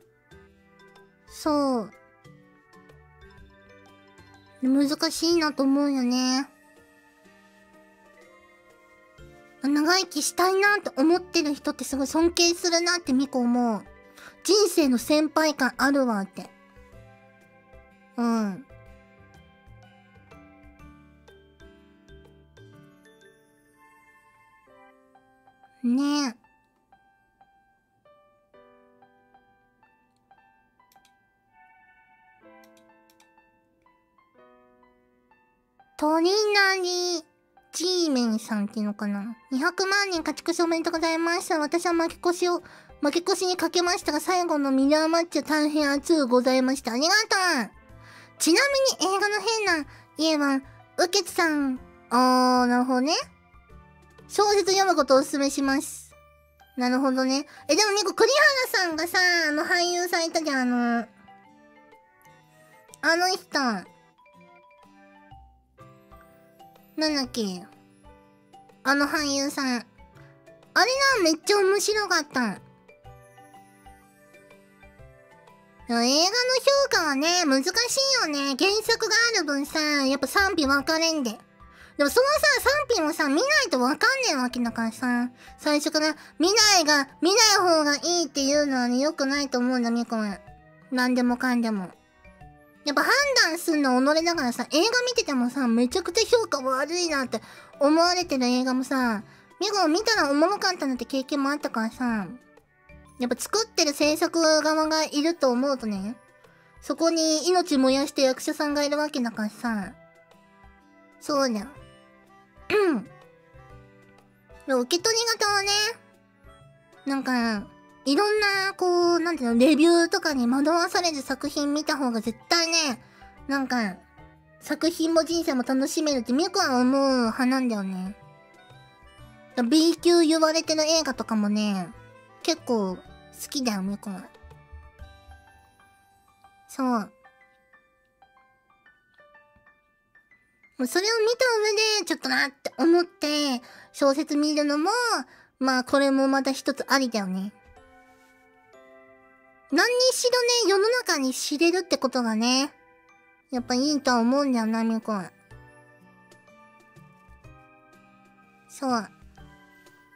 そう。難しいなと思うよね。長生きしたいなって思ってる人ってすごい尊敬するなってミコ思う。人生の先輩感あるわって。うん。ねえ。鳥なり、ジーメンさんっていうのかな ?にひゃくまん人勝ち越しおめでとうございました。私は負け越しを、負け越しにかけましたが、最後のミラーマッチは大変熱うございました。ありがとう。ちなみに映画の変な家は、ウケツさん、あー、なるほどね。小説読むことをお勧めします。なるほどね。え、でもね、栗原さんがさ、あの俳優さんいたじゃん、あの、あの人、なんだっけ。あの俳優さん。あれな、めっちゃ面白かった。映画の評価はね、難しいよね。原作がある分さ、やっぱ賛否分かれんで。でもそのさ、賛否もさ、見ないと分かんねえわけだからさ、最初から見ないが、見ない方がいいっていうのはね、良くないと思うんだ、みこは。なんでもかんでも。やっぱ判断すんの己だからさ、映画見ててもさ、めちゃくちゃ評価悪いなって思われてる映画もさ、ミコ見たらおもろかったなって経験もあったからさ、やっぱ作ってる制作側がいると思うとね、そこに命燃やして役者さんがいるわけだからさ、そうだよ。うん。受け取り方はね、なんか、いろんな、こう、なんていうの、レビューとかに惑わされる作品見た方が絶対ね、なんか、作品も人生も楽しめるってミコは思う派なんだよね。B 級言われてる映画とかもね、結構好きだよ、ミコは。そう。もうそれを見た上で、ちょっとなって思って、小説見るのも、まあこれもまた一つありだよね。何にしろね、世の中に知れるってことがね、やっぱいいとは思うんだよな、みこは。そう。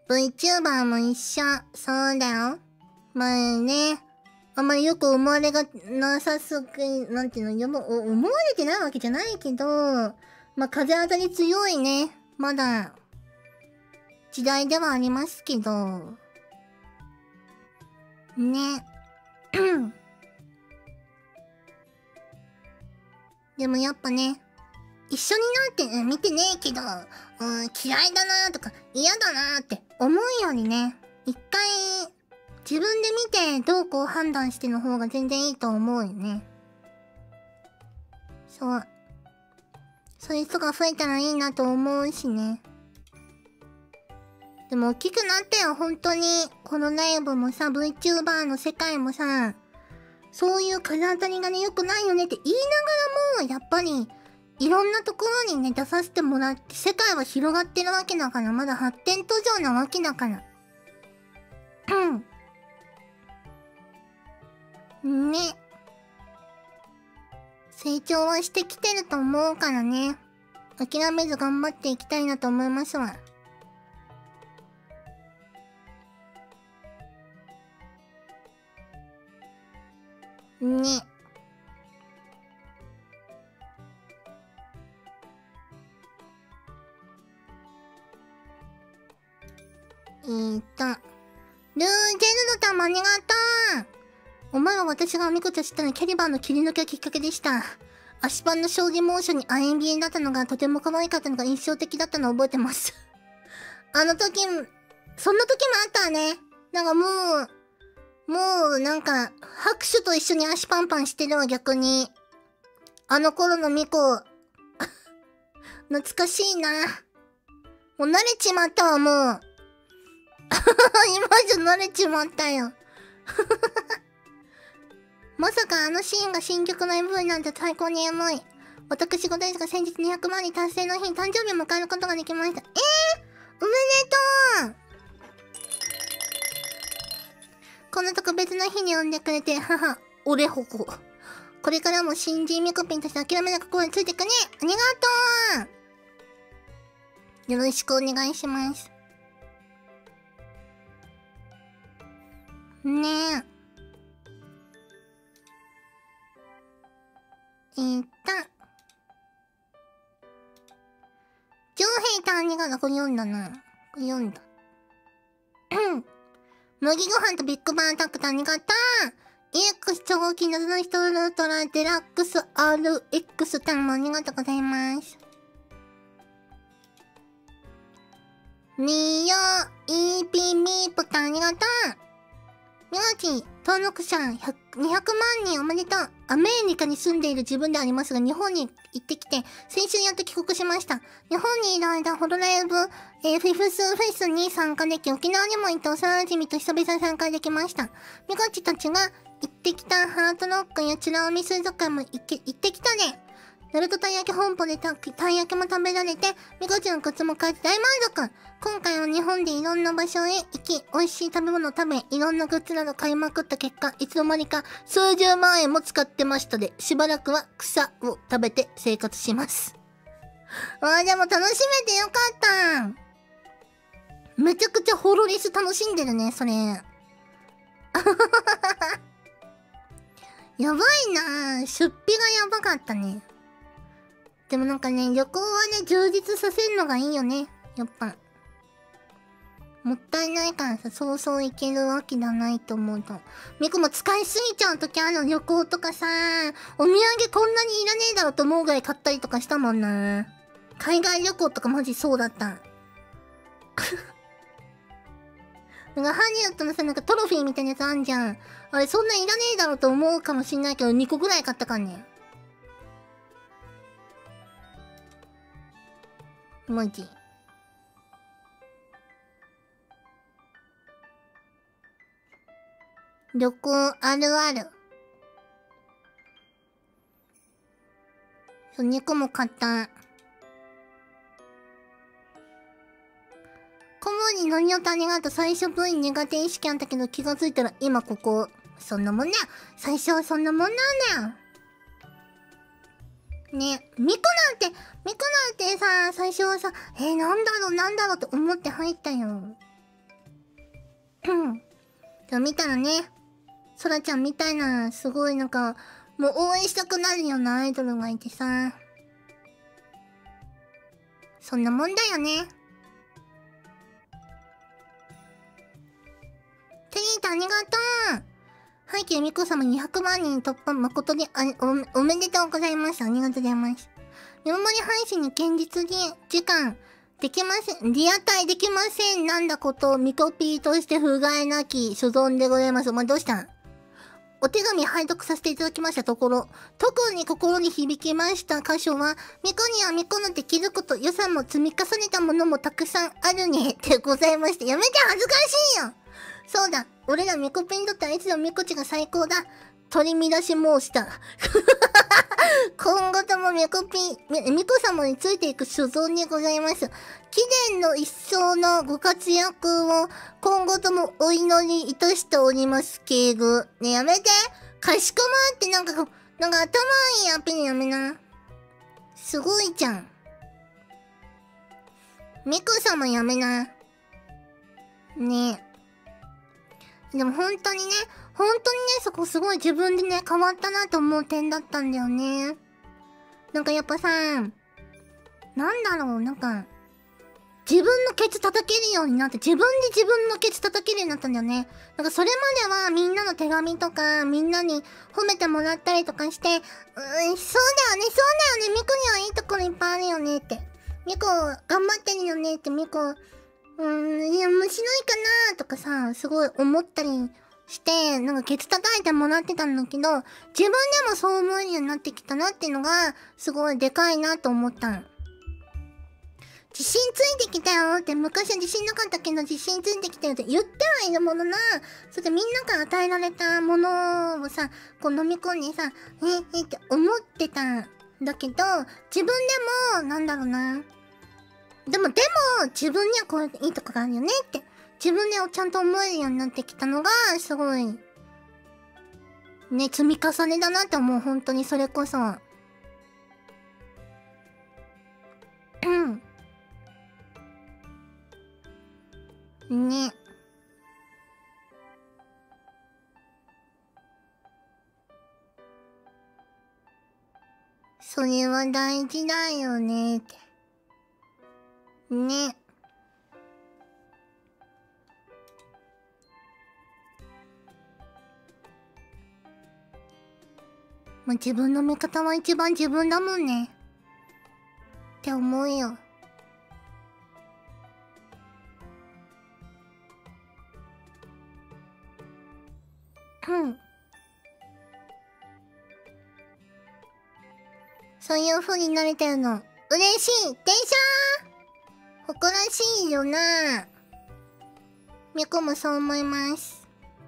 VTuber も一緒。そうだよ。まあね。あんまりよく思われがなさすぎ、なんていうの、よも思われてないわけじゃないけど、まあ風当たり強いね。まだ、時代ではありますけど。ね。でもやっぱね、一緒になって見てねえけど、うん、嫌いだなとか嫌だなって思うよりね、一回自分で見てどうこう判断しての方が全然いいと思うよね。そう。そういう人が増えたらいいなと思うしね。でも大きくなったよ、本当に。このライブもさ、VTuber の世界もさ、そういう風当たりがね、良くないよねって言いながらも、やっぱり、いろんなところにね、出させてもらって、世界は広がってるわけだから、まだ発展途上なわけだから。うん。ね。成長はしてきてると思うからね。諦めず頑張っていきたいなと思いますわ。ね。えーと。ルージェルの玉ありがとう。お前は私がミコちゃん知ったのにキャリバーの切り抜けがきっかけでした。足パンの将棋モーションにアイエムビーエー だったのがとても可愛かったのが印象的だったのを覚えてます。あの時、そんな時もあったわね。なんかもう、もうなんか、拍手と一緒に足パンパンしてるわ、逆に。あの頃のミコ、懐かしいな。もう慣れちまったわ、もう。今じゃ慣れちまったよ。まさかあのシーンが新曲の エムブイ なんて最高にエモい。私ごですが先日にひゃくまん人達成の日に誕生日を迎えることができました。えー、おめでとう。この特別な日に呼んでくれて、母、俺ほこ。これからも新人ミコピンとして諦めなく声についてくね。ありがとう。よろしくお願いします。ねえ。えーっと。上平ターニがこれ読んだな。これ読んだ。麦ご飯とビッグバンアタックとありがとう。イエックス超合金謎の人ウルトラデラックス アールエックス タンもありがとうございます。ニヨイーピーミーポタンありがとう。みがち、登録者にひゃくまん人おめでとう。アメリカに住んでいる自分でありますが、日本に行ってきて、先週やっと帰国しました。日本にいる間、ホロライブ、えー、フィフスフェスに参加でき、沖縄にも行って幼馴染と久々に参加できました。みがちたちが行ってきたハートロックや美ら海水族館も行け行ってきたね。ナルトたい焼き本舗でたたい焼きも食べられて、みこちの靴も買えて大満足。今回は日本でいろんな場所へ行き、美味しい食べ物を食べ、いろんなグッズなど買いまくった結果、いつの間にか数十万円も使ってましたで、しばらくは草を食べて生活します。あー、でも楽しめてよかった。めちゃくちゃホロリス楽しんでるね、それ。やばいなぁ。出費がやばかったね。でもなんかね、旅行はね、充実させるのがいいよね。やっぱ。もったいないからさ、そうそう行けるわけじゃないと思うと。ミコも使いすぎちゃうときある旅行とかさ、お土産こんなにいらねえだろうと思うぐらい買ったりとかしたもんな。海外旅行とかマジそうだった。なんかハリウッドのさ、なんかトロフィーみたいなやつあんじゃん。あれそんないらねえだろうと思うかもしんないけど、にこぐらい買ったかんね。マジ。旅行あるある。そう、にこも買った。コモに何をとありがとう。最初 V 苦手意識あったけど気がついたら今ここ。そんなもんね。最初はそんなもんなんだよ。ね、ミコなんて、ミコなんてさ、最初はさ、えー、なんだろうなんだろうって思って入ったよ。 でも見たらね、そらちゃんみたいな、すごいなんか、もう応援したくなるようなアイドルがいてさ。そんなもんだよね。テリータありがとう。はい、きゅうみこ様にひゃくまん人突破誠にあお、おめでとうございます。ありがとうございます。メモリ配信に現実に時間できません。リアタイできません。なんだことをミコピーとして不甲斐なき所存でございます。お前どうしたん？お手紙拝読させていただきましたところ、特に心に響きました箇所は、ミコにはミコのできること、予算も積み重ねたものもたくさんあるね、ってございまして。やめて恥ずかしいよ。そうだ、俺らミコピにとってはいつもミコチが最高だ。取り乱し申した。今後ともミコピ、ミ、ミコ様についていく所存にございます。貴殿の一層のご活躍を今後ともお祈りいたしております、敬具。ね、やめて。かしこまってなんか、なんか頭いいアピールやめな。すごいじゃん。ミコ様やめな。ねえ。でも本当にね、本当にね、そこすごい自分でね、変わったなと思う点だったんだよね。なんかやっぱさ、なんだろう、なんか、自分のケツ叩けるようになって、自分で自分のケツ叩けるようになったんだよね。なんかそれまではみんなの手紙とか、みんなに褒めてもらったりとかして、うーん、そうだよね、そうだよね、ミコにはいいところいっぱいあるよねって。ミコ、頑張ってるよねって、ミコ、うーん、いや、面白いかなとかさ、すごい思ったりして、なんかケツ叩いてもらってたんだけど、自分でもそう思えるようになってきたなっていうのが、すごいでかいなと思ったの。自信ついてきたよって、昔は自信なかったけど自信ついてきたよって言ってはいるものな、それでみんなから与えられたものをさ、こう飲み込んでさ、え、えって思ってたんだけど、自分でも、なんだろうな。でも、でも、自分にはこういういいとこがあるよねって、自分でちゃんと思えるようになってきたのが、すごい、ね、積み重ねだなって思う、本当にそれこそ。うん。ね。それは大事だよねって。ね。もう自分の味方は一番自分だもんね。って思うよ。うん。そういう風になれてるの。嬉しいでしょ？誇らしいよな。みこもそう思います。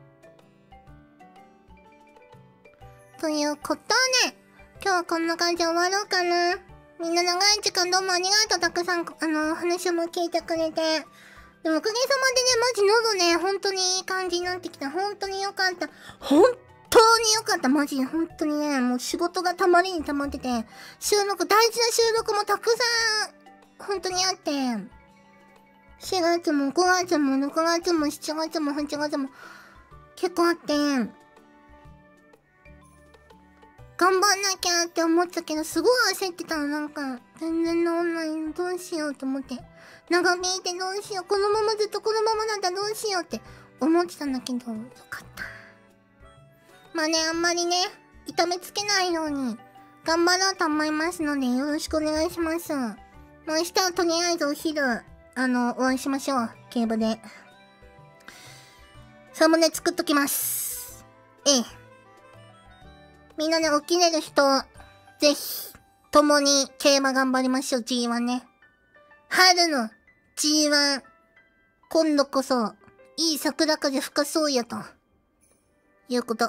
ということで、今日はこんな感じで終わろうかな。みんな長い時間どうもありがとう。たくさん、あの、話も聞いてくれて。でもおかげさまでね、マジ喉ね、本当にいい感じになってきた。本当によかった。本当によかった。マジで本当にね、もう仕事がたまりにたまってて、収録、大事な収録もたくさん、本当にあって、しがつもごがつもろくがつもしちがつもはちがつも結構あって、頑張んなきゃって思ったけど、すごい焦ってたの。なんか、全然治んないの。どうしようと思って。長引いてどうしよう。このままずっとこのままなんだどうしようって思ってたんだけど、よかった。まあね、あんまりね、痛めつけないように頑張ろうと思いますので、よろしくお願いします。もう明日はとりあえずお昼、あの、お会いしましょう。競馬で。サムネ作っときます。ええ。みんなね、起きれる人、ぜひ、共に競馬頑張りましょう、ジーワン ね。春の ジーワン、今度こそ、いい桜風吹かそうやと、いうこと。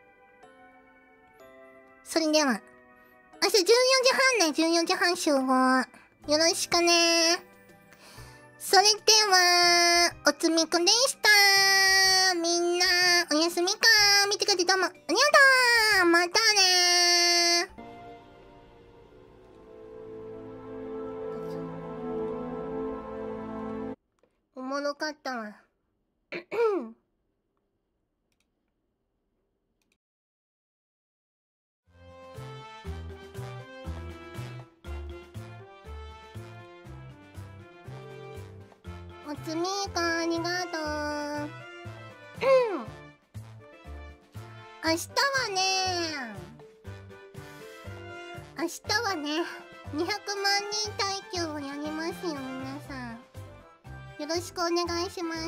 それでは、明日じゅうよじはんね、じゅうよじはん集合。よろしくね。それでは、おつみくでした。みんな、おやすみか。見てくれてどうもありがとう。またねー。おもろかったわ。 おつみーかありがとう。明日はね明日はねにひゃくまんにん耐久をやりますよ。皆さんよろしくお願いします。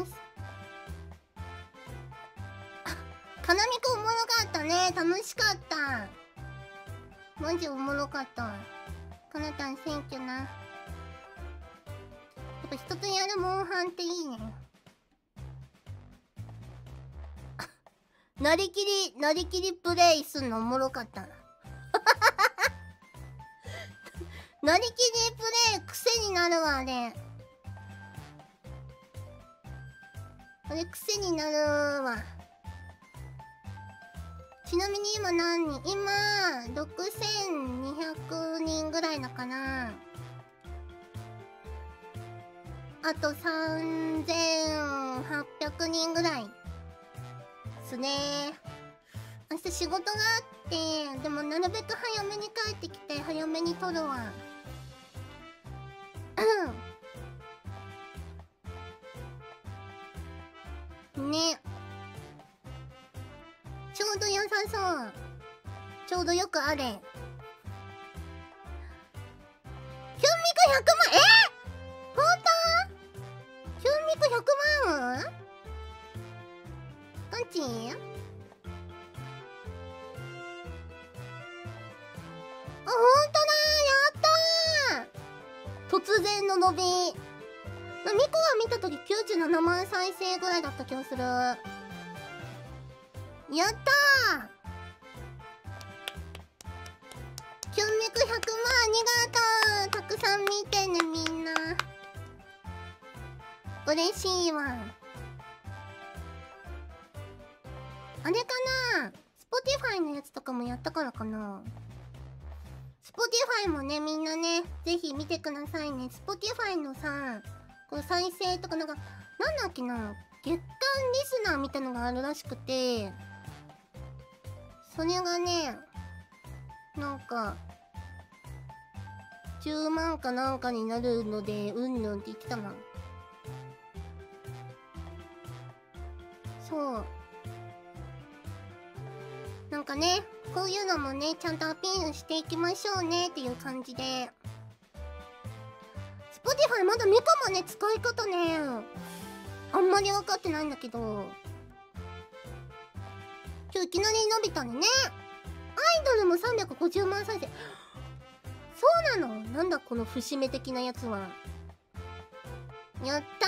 かなみくんおもろかったね。楽しかった。マジおもろかった。かなたんセンキュな。やっぱ人とやるモンハンっていいね。なりきりなりきりプレイすんのおもろかったな。なりきりプレイ癖になるわ。あれあれ癖になるわ。ちなみに今何人？今ろくせんにひゃくにんぐらいだかな。あとさんぜんはっぴゃくにんぐらいすね。明日仕事があって、でもなるべく早めに帰ってきて早めに撮るわ。うんね。ちょうど良さそう。ちょうどよくあれ。キュンミクひゃくまん、えー、ほんと？キュンミクひゃくまん？どっち？あ、ほんとだー、やったー。突然の伸び。ミコが見たとききゅうじゅうななまん再生ぐらいだった気がする。やったー。キュンミクひゃくまんありがとう。たくさん見てねみんな。嬉しいわ。あれかな、Spotify のやつとかもやったからかな。Spotify もねみんなねぜひ見てくださいね。Spotify のさこの再生とかなんかなんだっけな、月間リスナーみたいのがあるらしくて、それがねなんかじゅうまんかなんかになるのでうんぬんって言ってたな。そうなんかねこういうのもねちゃんとアピールしていきましょうねっていう感じで。Spotify まだミコもね使い方ねあんまり分かってないんだけど、今日いきなり伸びたね。アイドルもさんびゃくごじゅうまん再生。そうなの？なんだこの節目的なやつは。やった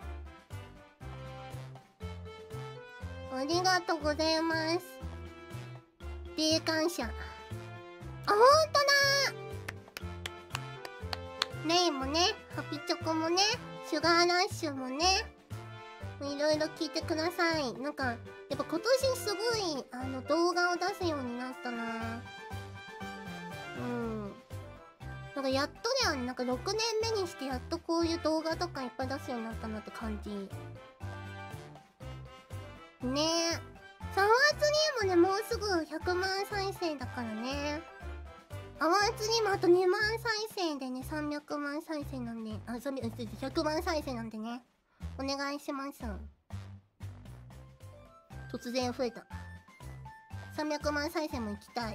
ー、ありがとうございます。大感謝。あ、ほんとだー。レイもね、ハピチョコもね、シュガーラッシュもね、いろいろ聞いてください。なんかやっぱ今年すごいあの動画を出すようになったな。うん、なんかやっとだよね。なんかろくねんめにしてやっとこういう動画とかいっぱい出すようになったなって感じね。えサワーツリーもねもうすぐひゃくまん再生だからね。アワーツリーもあとにまん再生でねさんびゃくまん再生なんで、あ、ひゃくまん再生なんでねお願いします。突然増えた。さんびゃくまん再生も行きたい。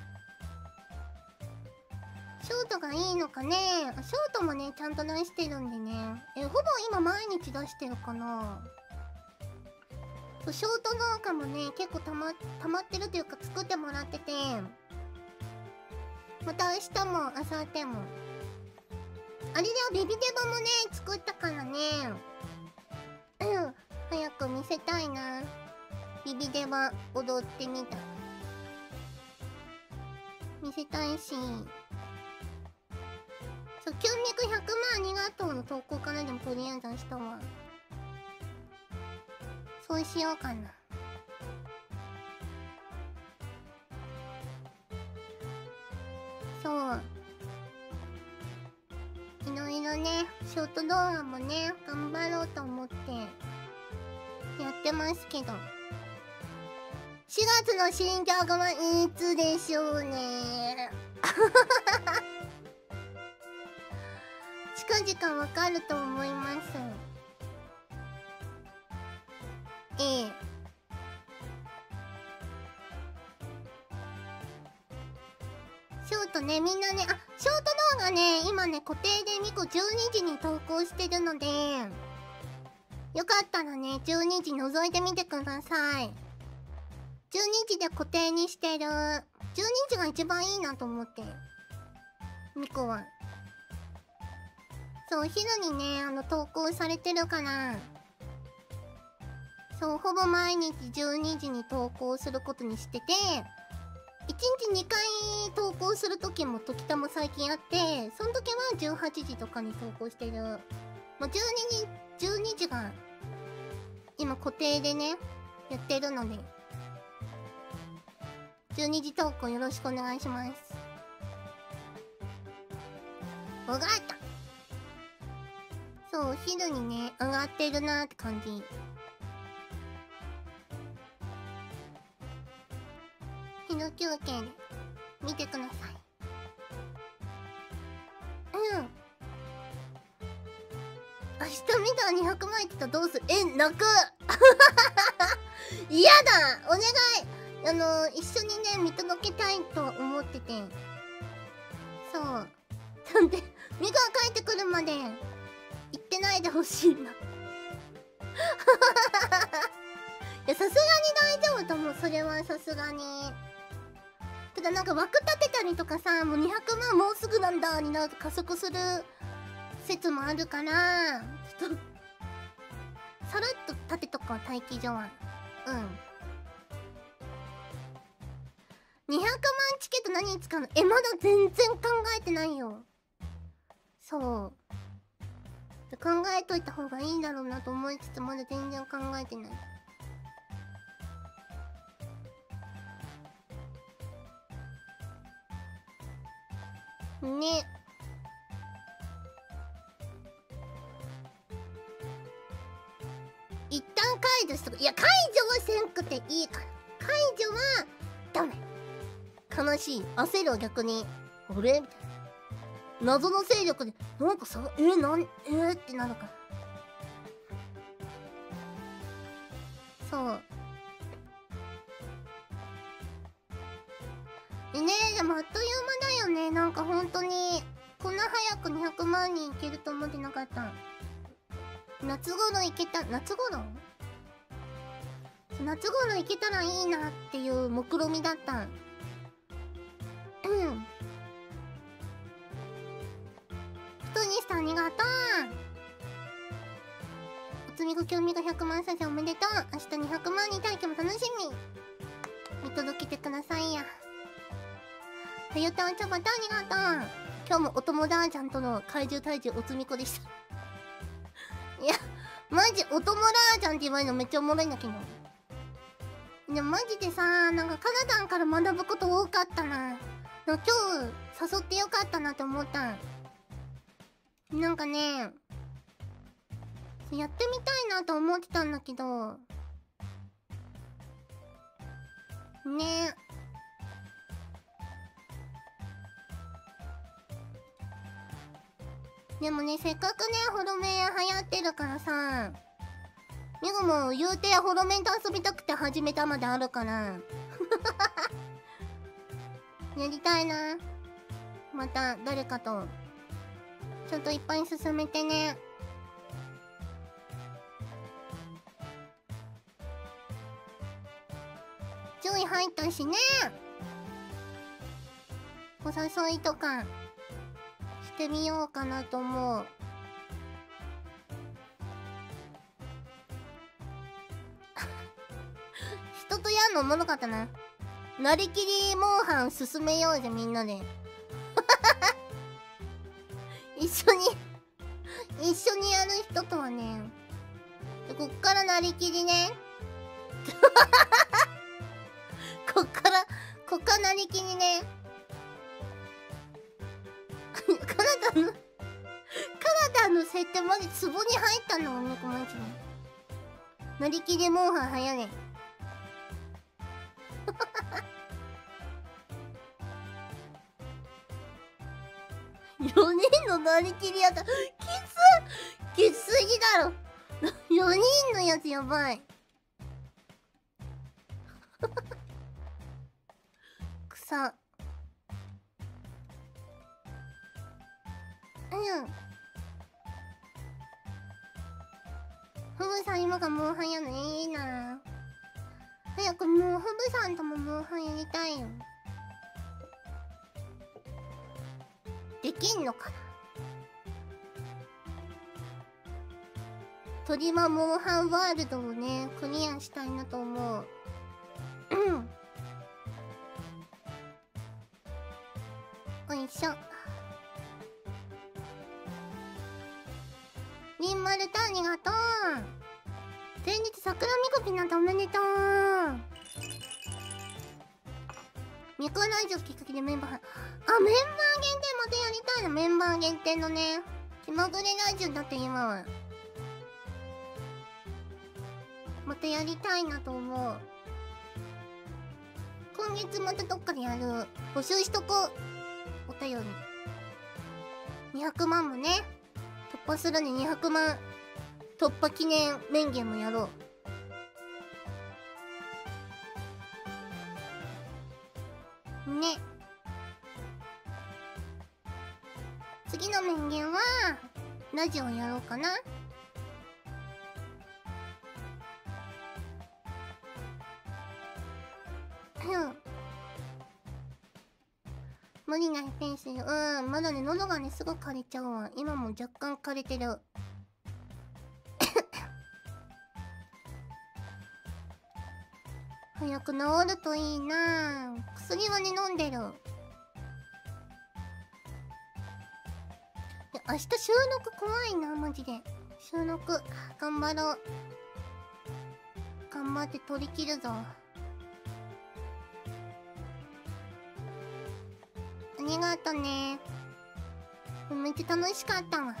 ショートがいいのかね。ショートもねちゃんと出してるんでね、えほぼ今毎日出してるかな。そうショート動画もね結構たまたまってるというか作ってもらってて、また明日も明後日もあれだよ、ビビデバもね作ったからね。うん早く見せたいな。ビビデバ踊ってみた見せたいし、そうキュンミクひゃくまんありがとうの投稿からでもとりあえず明日はそうしようかな。そういろいろねショート動画もね頑張ろうと思ってやってますけど、しがつの新曲はいつでしょうね。近々わかると思います。 ょっとね、みんなね、あ、ショート動画ね、今ね、固定でミコじゅうにじに投稿してるので、よかったらね、じゅうにじ覗いてみてください。じゅうにじで固定にしてる。じゅうにじが一番いいなと思って。ミコは。そう、昼にね、あの、投稿されてるから、そう、ほぼ毎日じゅうにじに投稿することにしてて、いちにちにかい投稿するときも時たま最近あって、その時はじゅうはちじとかに投稿してる。もうじゅうにじ、じゅうにじが、今固定でね、やってるので、じゅうにじ投稿よろしくお願いします。わかった。そう、お昼にね、上がってるなーって感じ。昼休憩で見てください。うん。明日見たらにひゃくまんいってたらどうする？え、泣く嫌だお願いあの、一緒にね、見届けたいと思ってて。そう。なんで、ミカが帰ってくるまで、行ってないでほしいな。いや、さすがに大丈夫と思う。それはさすがに。ただなんか枠立てたりとかさ、もうにひゃくまんもうすぐなんだになると加速する説もあるから、ちょっと、さらっと立てとこう、待機所は。うん。にひゃくまんチケット何に使うの？え、まだ全然考えてないよ。そう。考えといた方がいいんだろうなと思いつつ、まだ全然考えてない。ね。一旦解除しとく。いや、解除はせんくていいから。解除は、ダメ。悲しい。焦るわ、逆に。あれみたいな。謎の勢力で、なんかさ、え、なん、えー、ってなるから。そう。でね、でもあっという間だよね。なんか本当に、こんな早くにひゃくまん人いけると思ってなかった。夏頃いけた、夏頃夏頃いけたらいいなっていう目論みだった。うん。トニーさんありがとう。おつみご興味がひゃくまん再生おめでとう。明日にひゃくまん人待機も楽しみ。見届けてくださいや。はゆたんちゃばたありがとう。今日もお友達ちゃんとの怪獣退治おつみこでした。いや、マジお友達ちゃんって言われるのめっちゃおもろいんだけど。でもマジでさ、なんかカナダンから学ぶこと多かったな。今日誘ってよかったなって思った。なんかね、やってみたいなと思ってたんだけど、ね。でもね、せっかくね、ホロメン流行ってるからさ、ミゴも言うてホロメンと遊びたくて始めたまであるから。やりたいな。また誰かと。ちょっといっぱい進めてね。上位入ったしね。お誘いとかしてみようかなと思う。人とやるのおもろかったな。なりきりモンハン進めようぜみんなで。一緒に一緒にやる人とはね。でこっからなりきりね。こっからこっからなりきりね。カナダのカナダの設定マジツボに入ったのがね、こマジで。なりきりモンハン早ね。よにんのなりきりやった。きつきつすぎだろ。よにんのやつやばい。草。 うん。フブさん今がモンハンやのいいな。早くもうフブさんともモンハンやりたいよ。できんのかな。鳥はモンハンワールドをねクリアしたいなと思う。よいしょ。リンマルタありがとう。前日桜みこぴなんておめでとう。ミコラジオきっかけでメンバー、あ、メンバー限定またやりたいな。メンバー限定のね気まぐれラジオだって今はまたやりたいなと思う。今月またどっかでやる。募集しとこう。お便りにひゃくまんもね突破するににひゃくまん突破記念面言もやろうね。次の面言はラジオやろうかな。うん無理ないペースで。うん、まだね、喉がね、すぐ枯れちゃうわ。今も若干枯れてる。早く治るといいな。薬はね、飲んでる。で明日収録怖いな、マジで。収録、頑張ろう。頑張って取り切るぞ。ありがとね。めっちゃ楽しかったわ。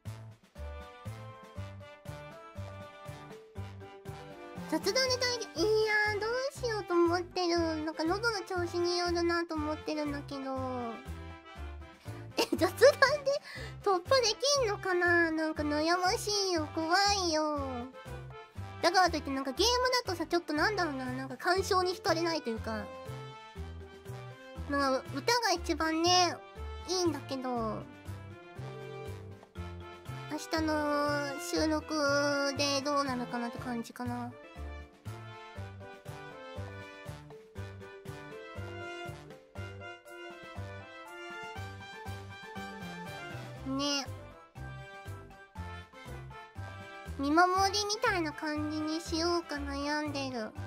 雑談で体験、いやーどうしようと思ってる。なんか喉の調子によるなと思ってるんだけど、え、雑談で突破できんのかな。なんか悩ましいよ、怖いよ。だからといってなんかゲームだとさ、ちょっとなんだろうな、なんか干渉に浸れないというか、なんか歌が一番ねいいんだけど、明日の収録でどうなるかなって感じかな。ね、見守りみたいな感じにしようか悩んでる。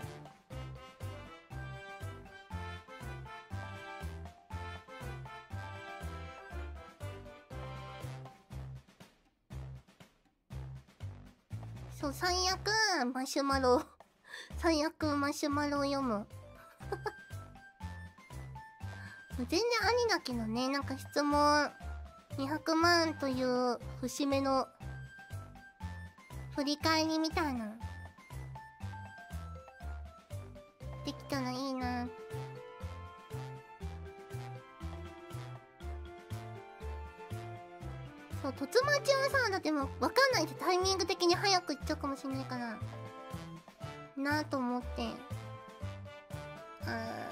そう、最悪マシュマロ最悪マシュマロを読む全然ありだけどね。なんか質問にひゃくまんという節目の振り返りみたいなできたらいいな。そう、突待ちはさ、だってもう分かんないでタイミング的に早く行っちゃうかもしれないからなあと思って。あー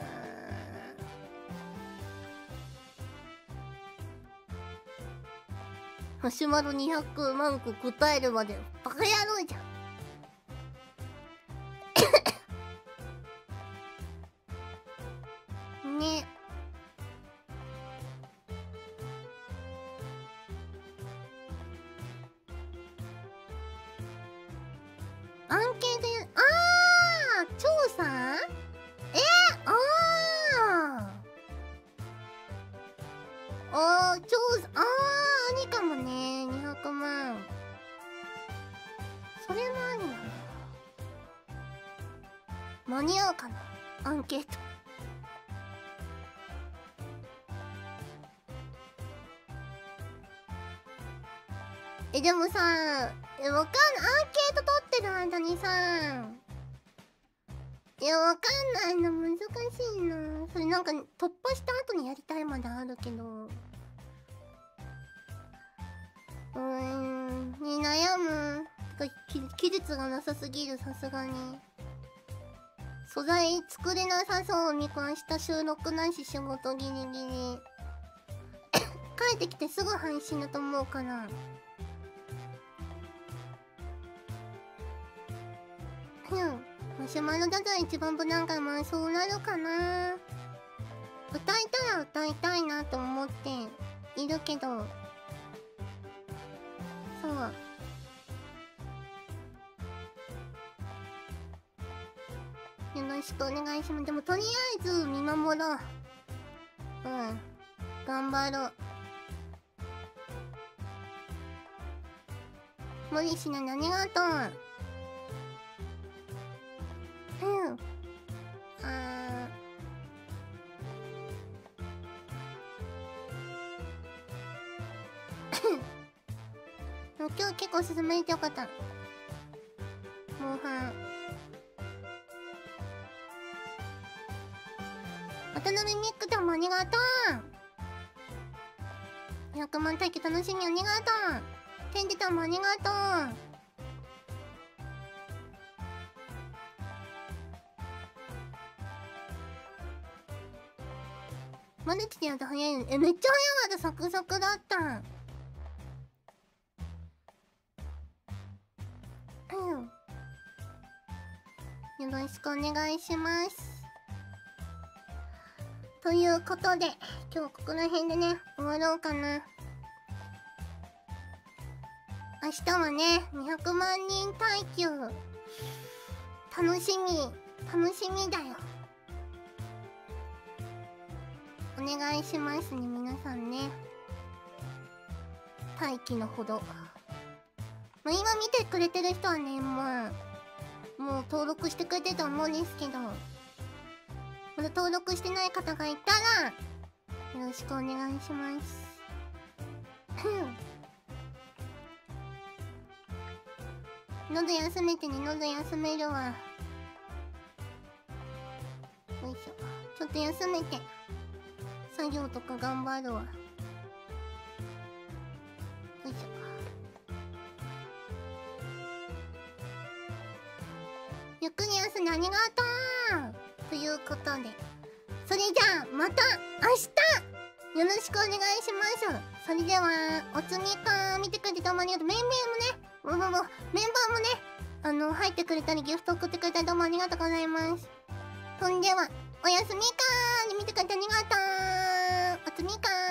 マシュマロにひゃくまんこ答えるまでバカ野郎じゃんね。アンケートや、あー調査、えー、あーあー調査、あーありかもね。にひゃくまんそれもありなの。間に合うかなアンケート。え、でもさ、え、わかんない。アンケート取ってる間にさ、いや、わかんないの難しいな。それなんか突破した後にやりたいまであるけど、うーんに悩む。てか期日がなさすぎる。さすがに素材作れなさそう。みこ明日収録ないし仕事ギリギリ帰ってきてすぐ配信だと思うから。うん。マシュマロだったら一番無難か。まあそうなるかな。歌いたら歌いたいなと思っているけど。そう。よろしくお願いします。でもとりあえず見守ろう。うん。頑張ろう。無理しないでありがとう。うん。あー。でも今日結構進めれてよかった。モンハン。渡辺ミックでもありがとう。ひゃくまん体験楽しみありがとう。テンジタもありがとう。マルチでやると早いの。え、めっちゃ早かった。サクサクだった。うん。よろしくお願いします。ということで、今日ここら辺でね、終わろうかな。明日はね、にひゃくまんにん耐久。楽しみ、楽しみだよ。お願いしますね、皆さんね。待機のほど。まあ、今見てくれてる人はね、もう、もう登録してくれてると思うんですけど、まだ登録してない方がいたら、よろしくお願いします。喉休めてね、喉休めるわ。よいしょ。ちょっと休めて。作業とか頑張るわ。よいしょ。ゆっくり休んでありがとうということで。それじゃあ、また明日よろしくお願いします。それでは、お次か見てくれてどうもありがとう。メンバーもね、もうもうもう、メンバーもね、あの、入ってくれたりギフト送ってくれたりどうもありがとうございます。そんでは、おやすみかーに見てくれてありがとう。おつみかー。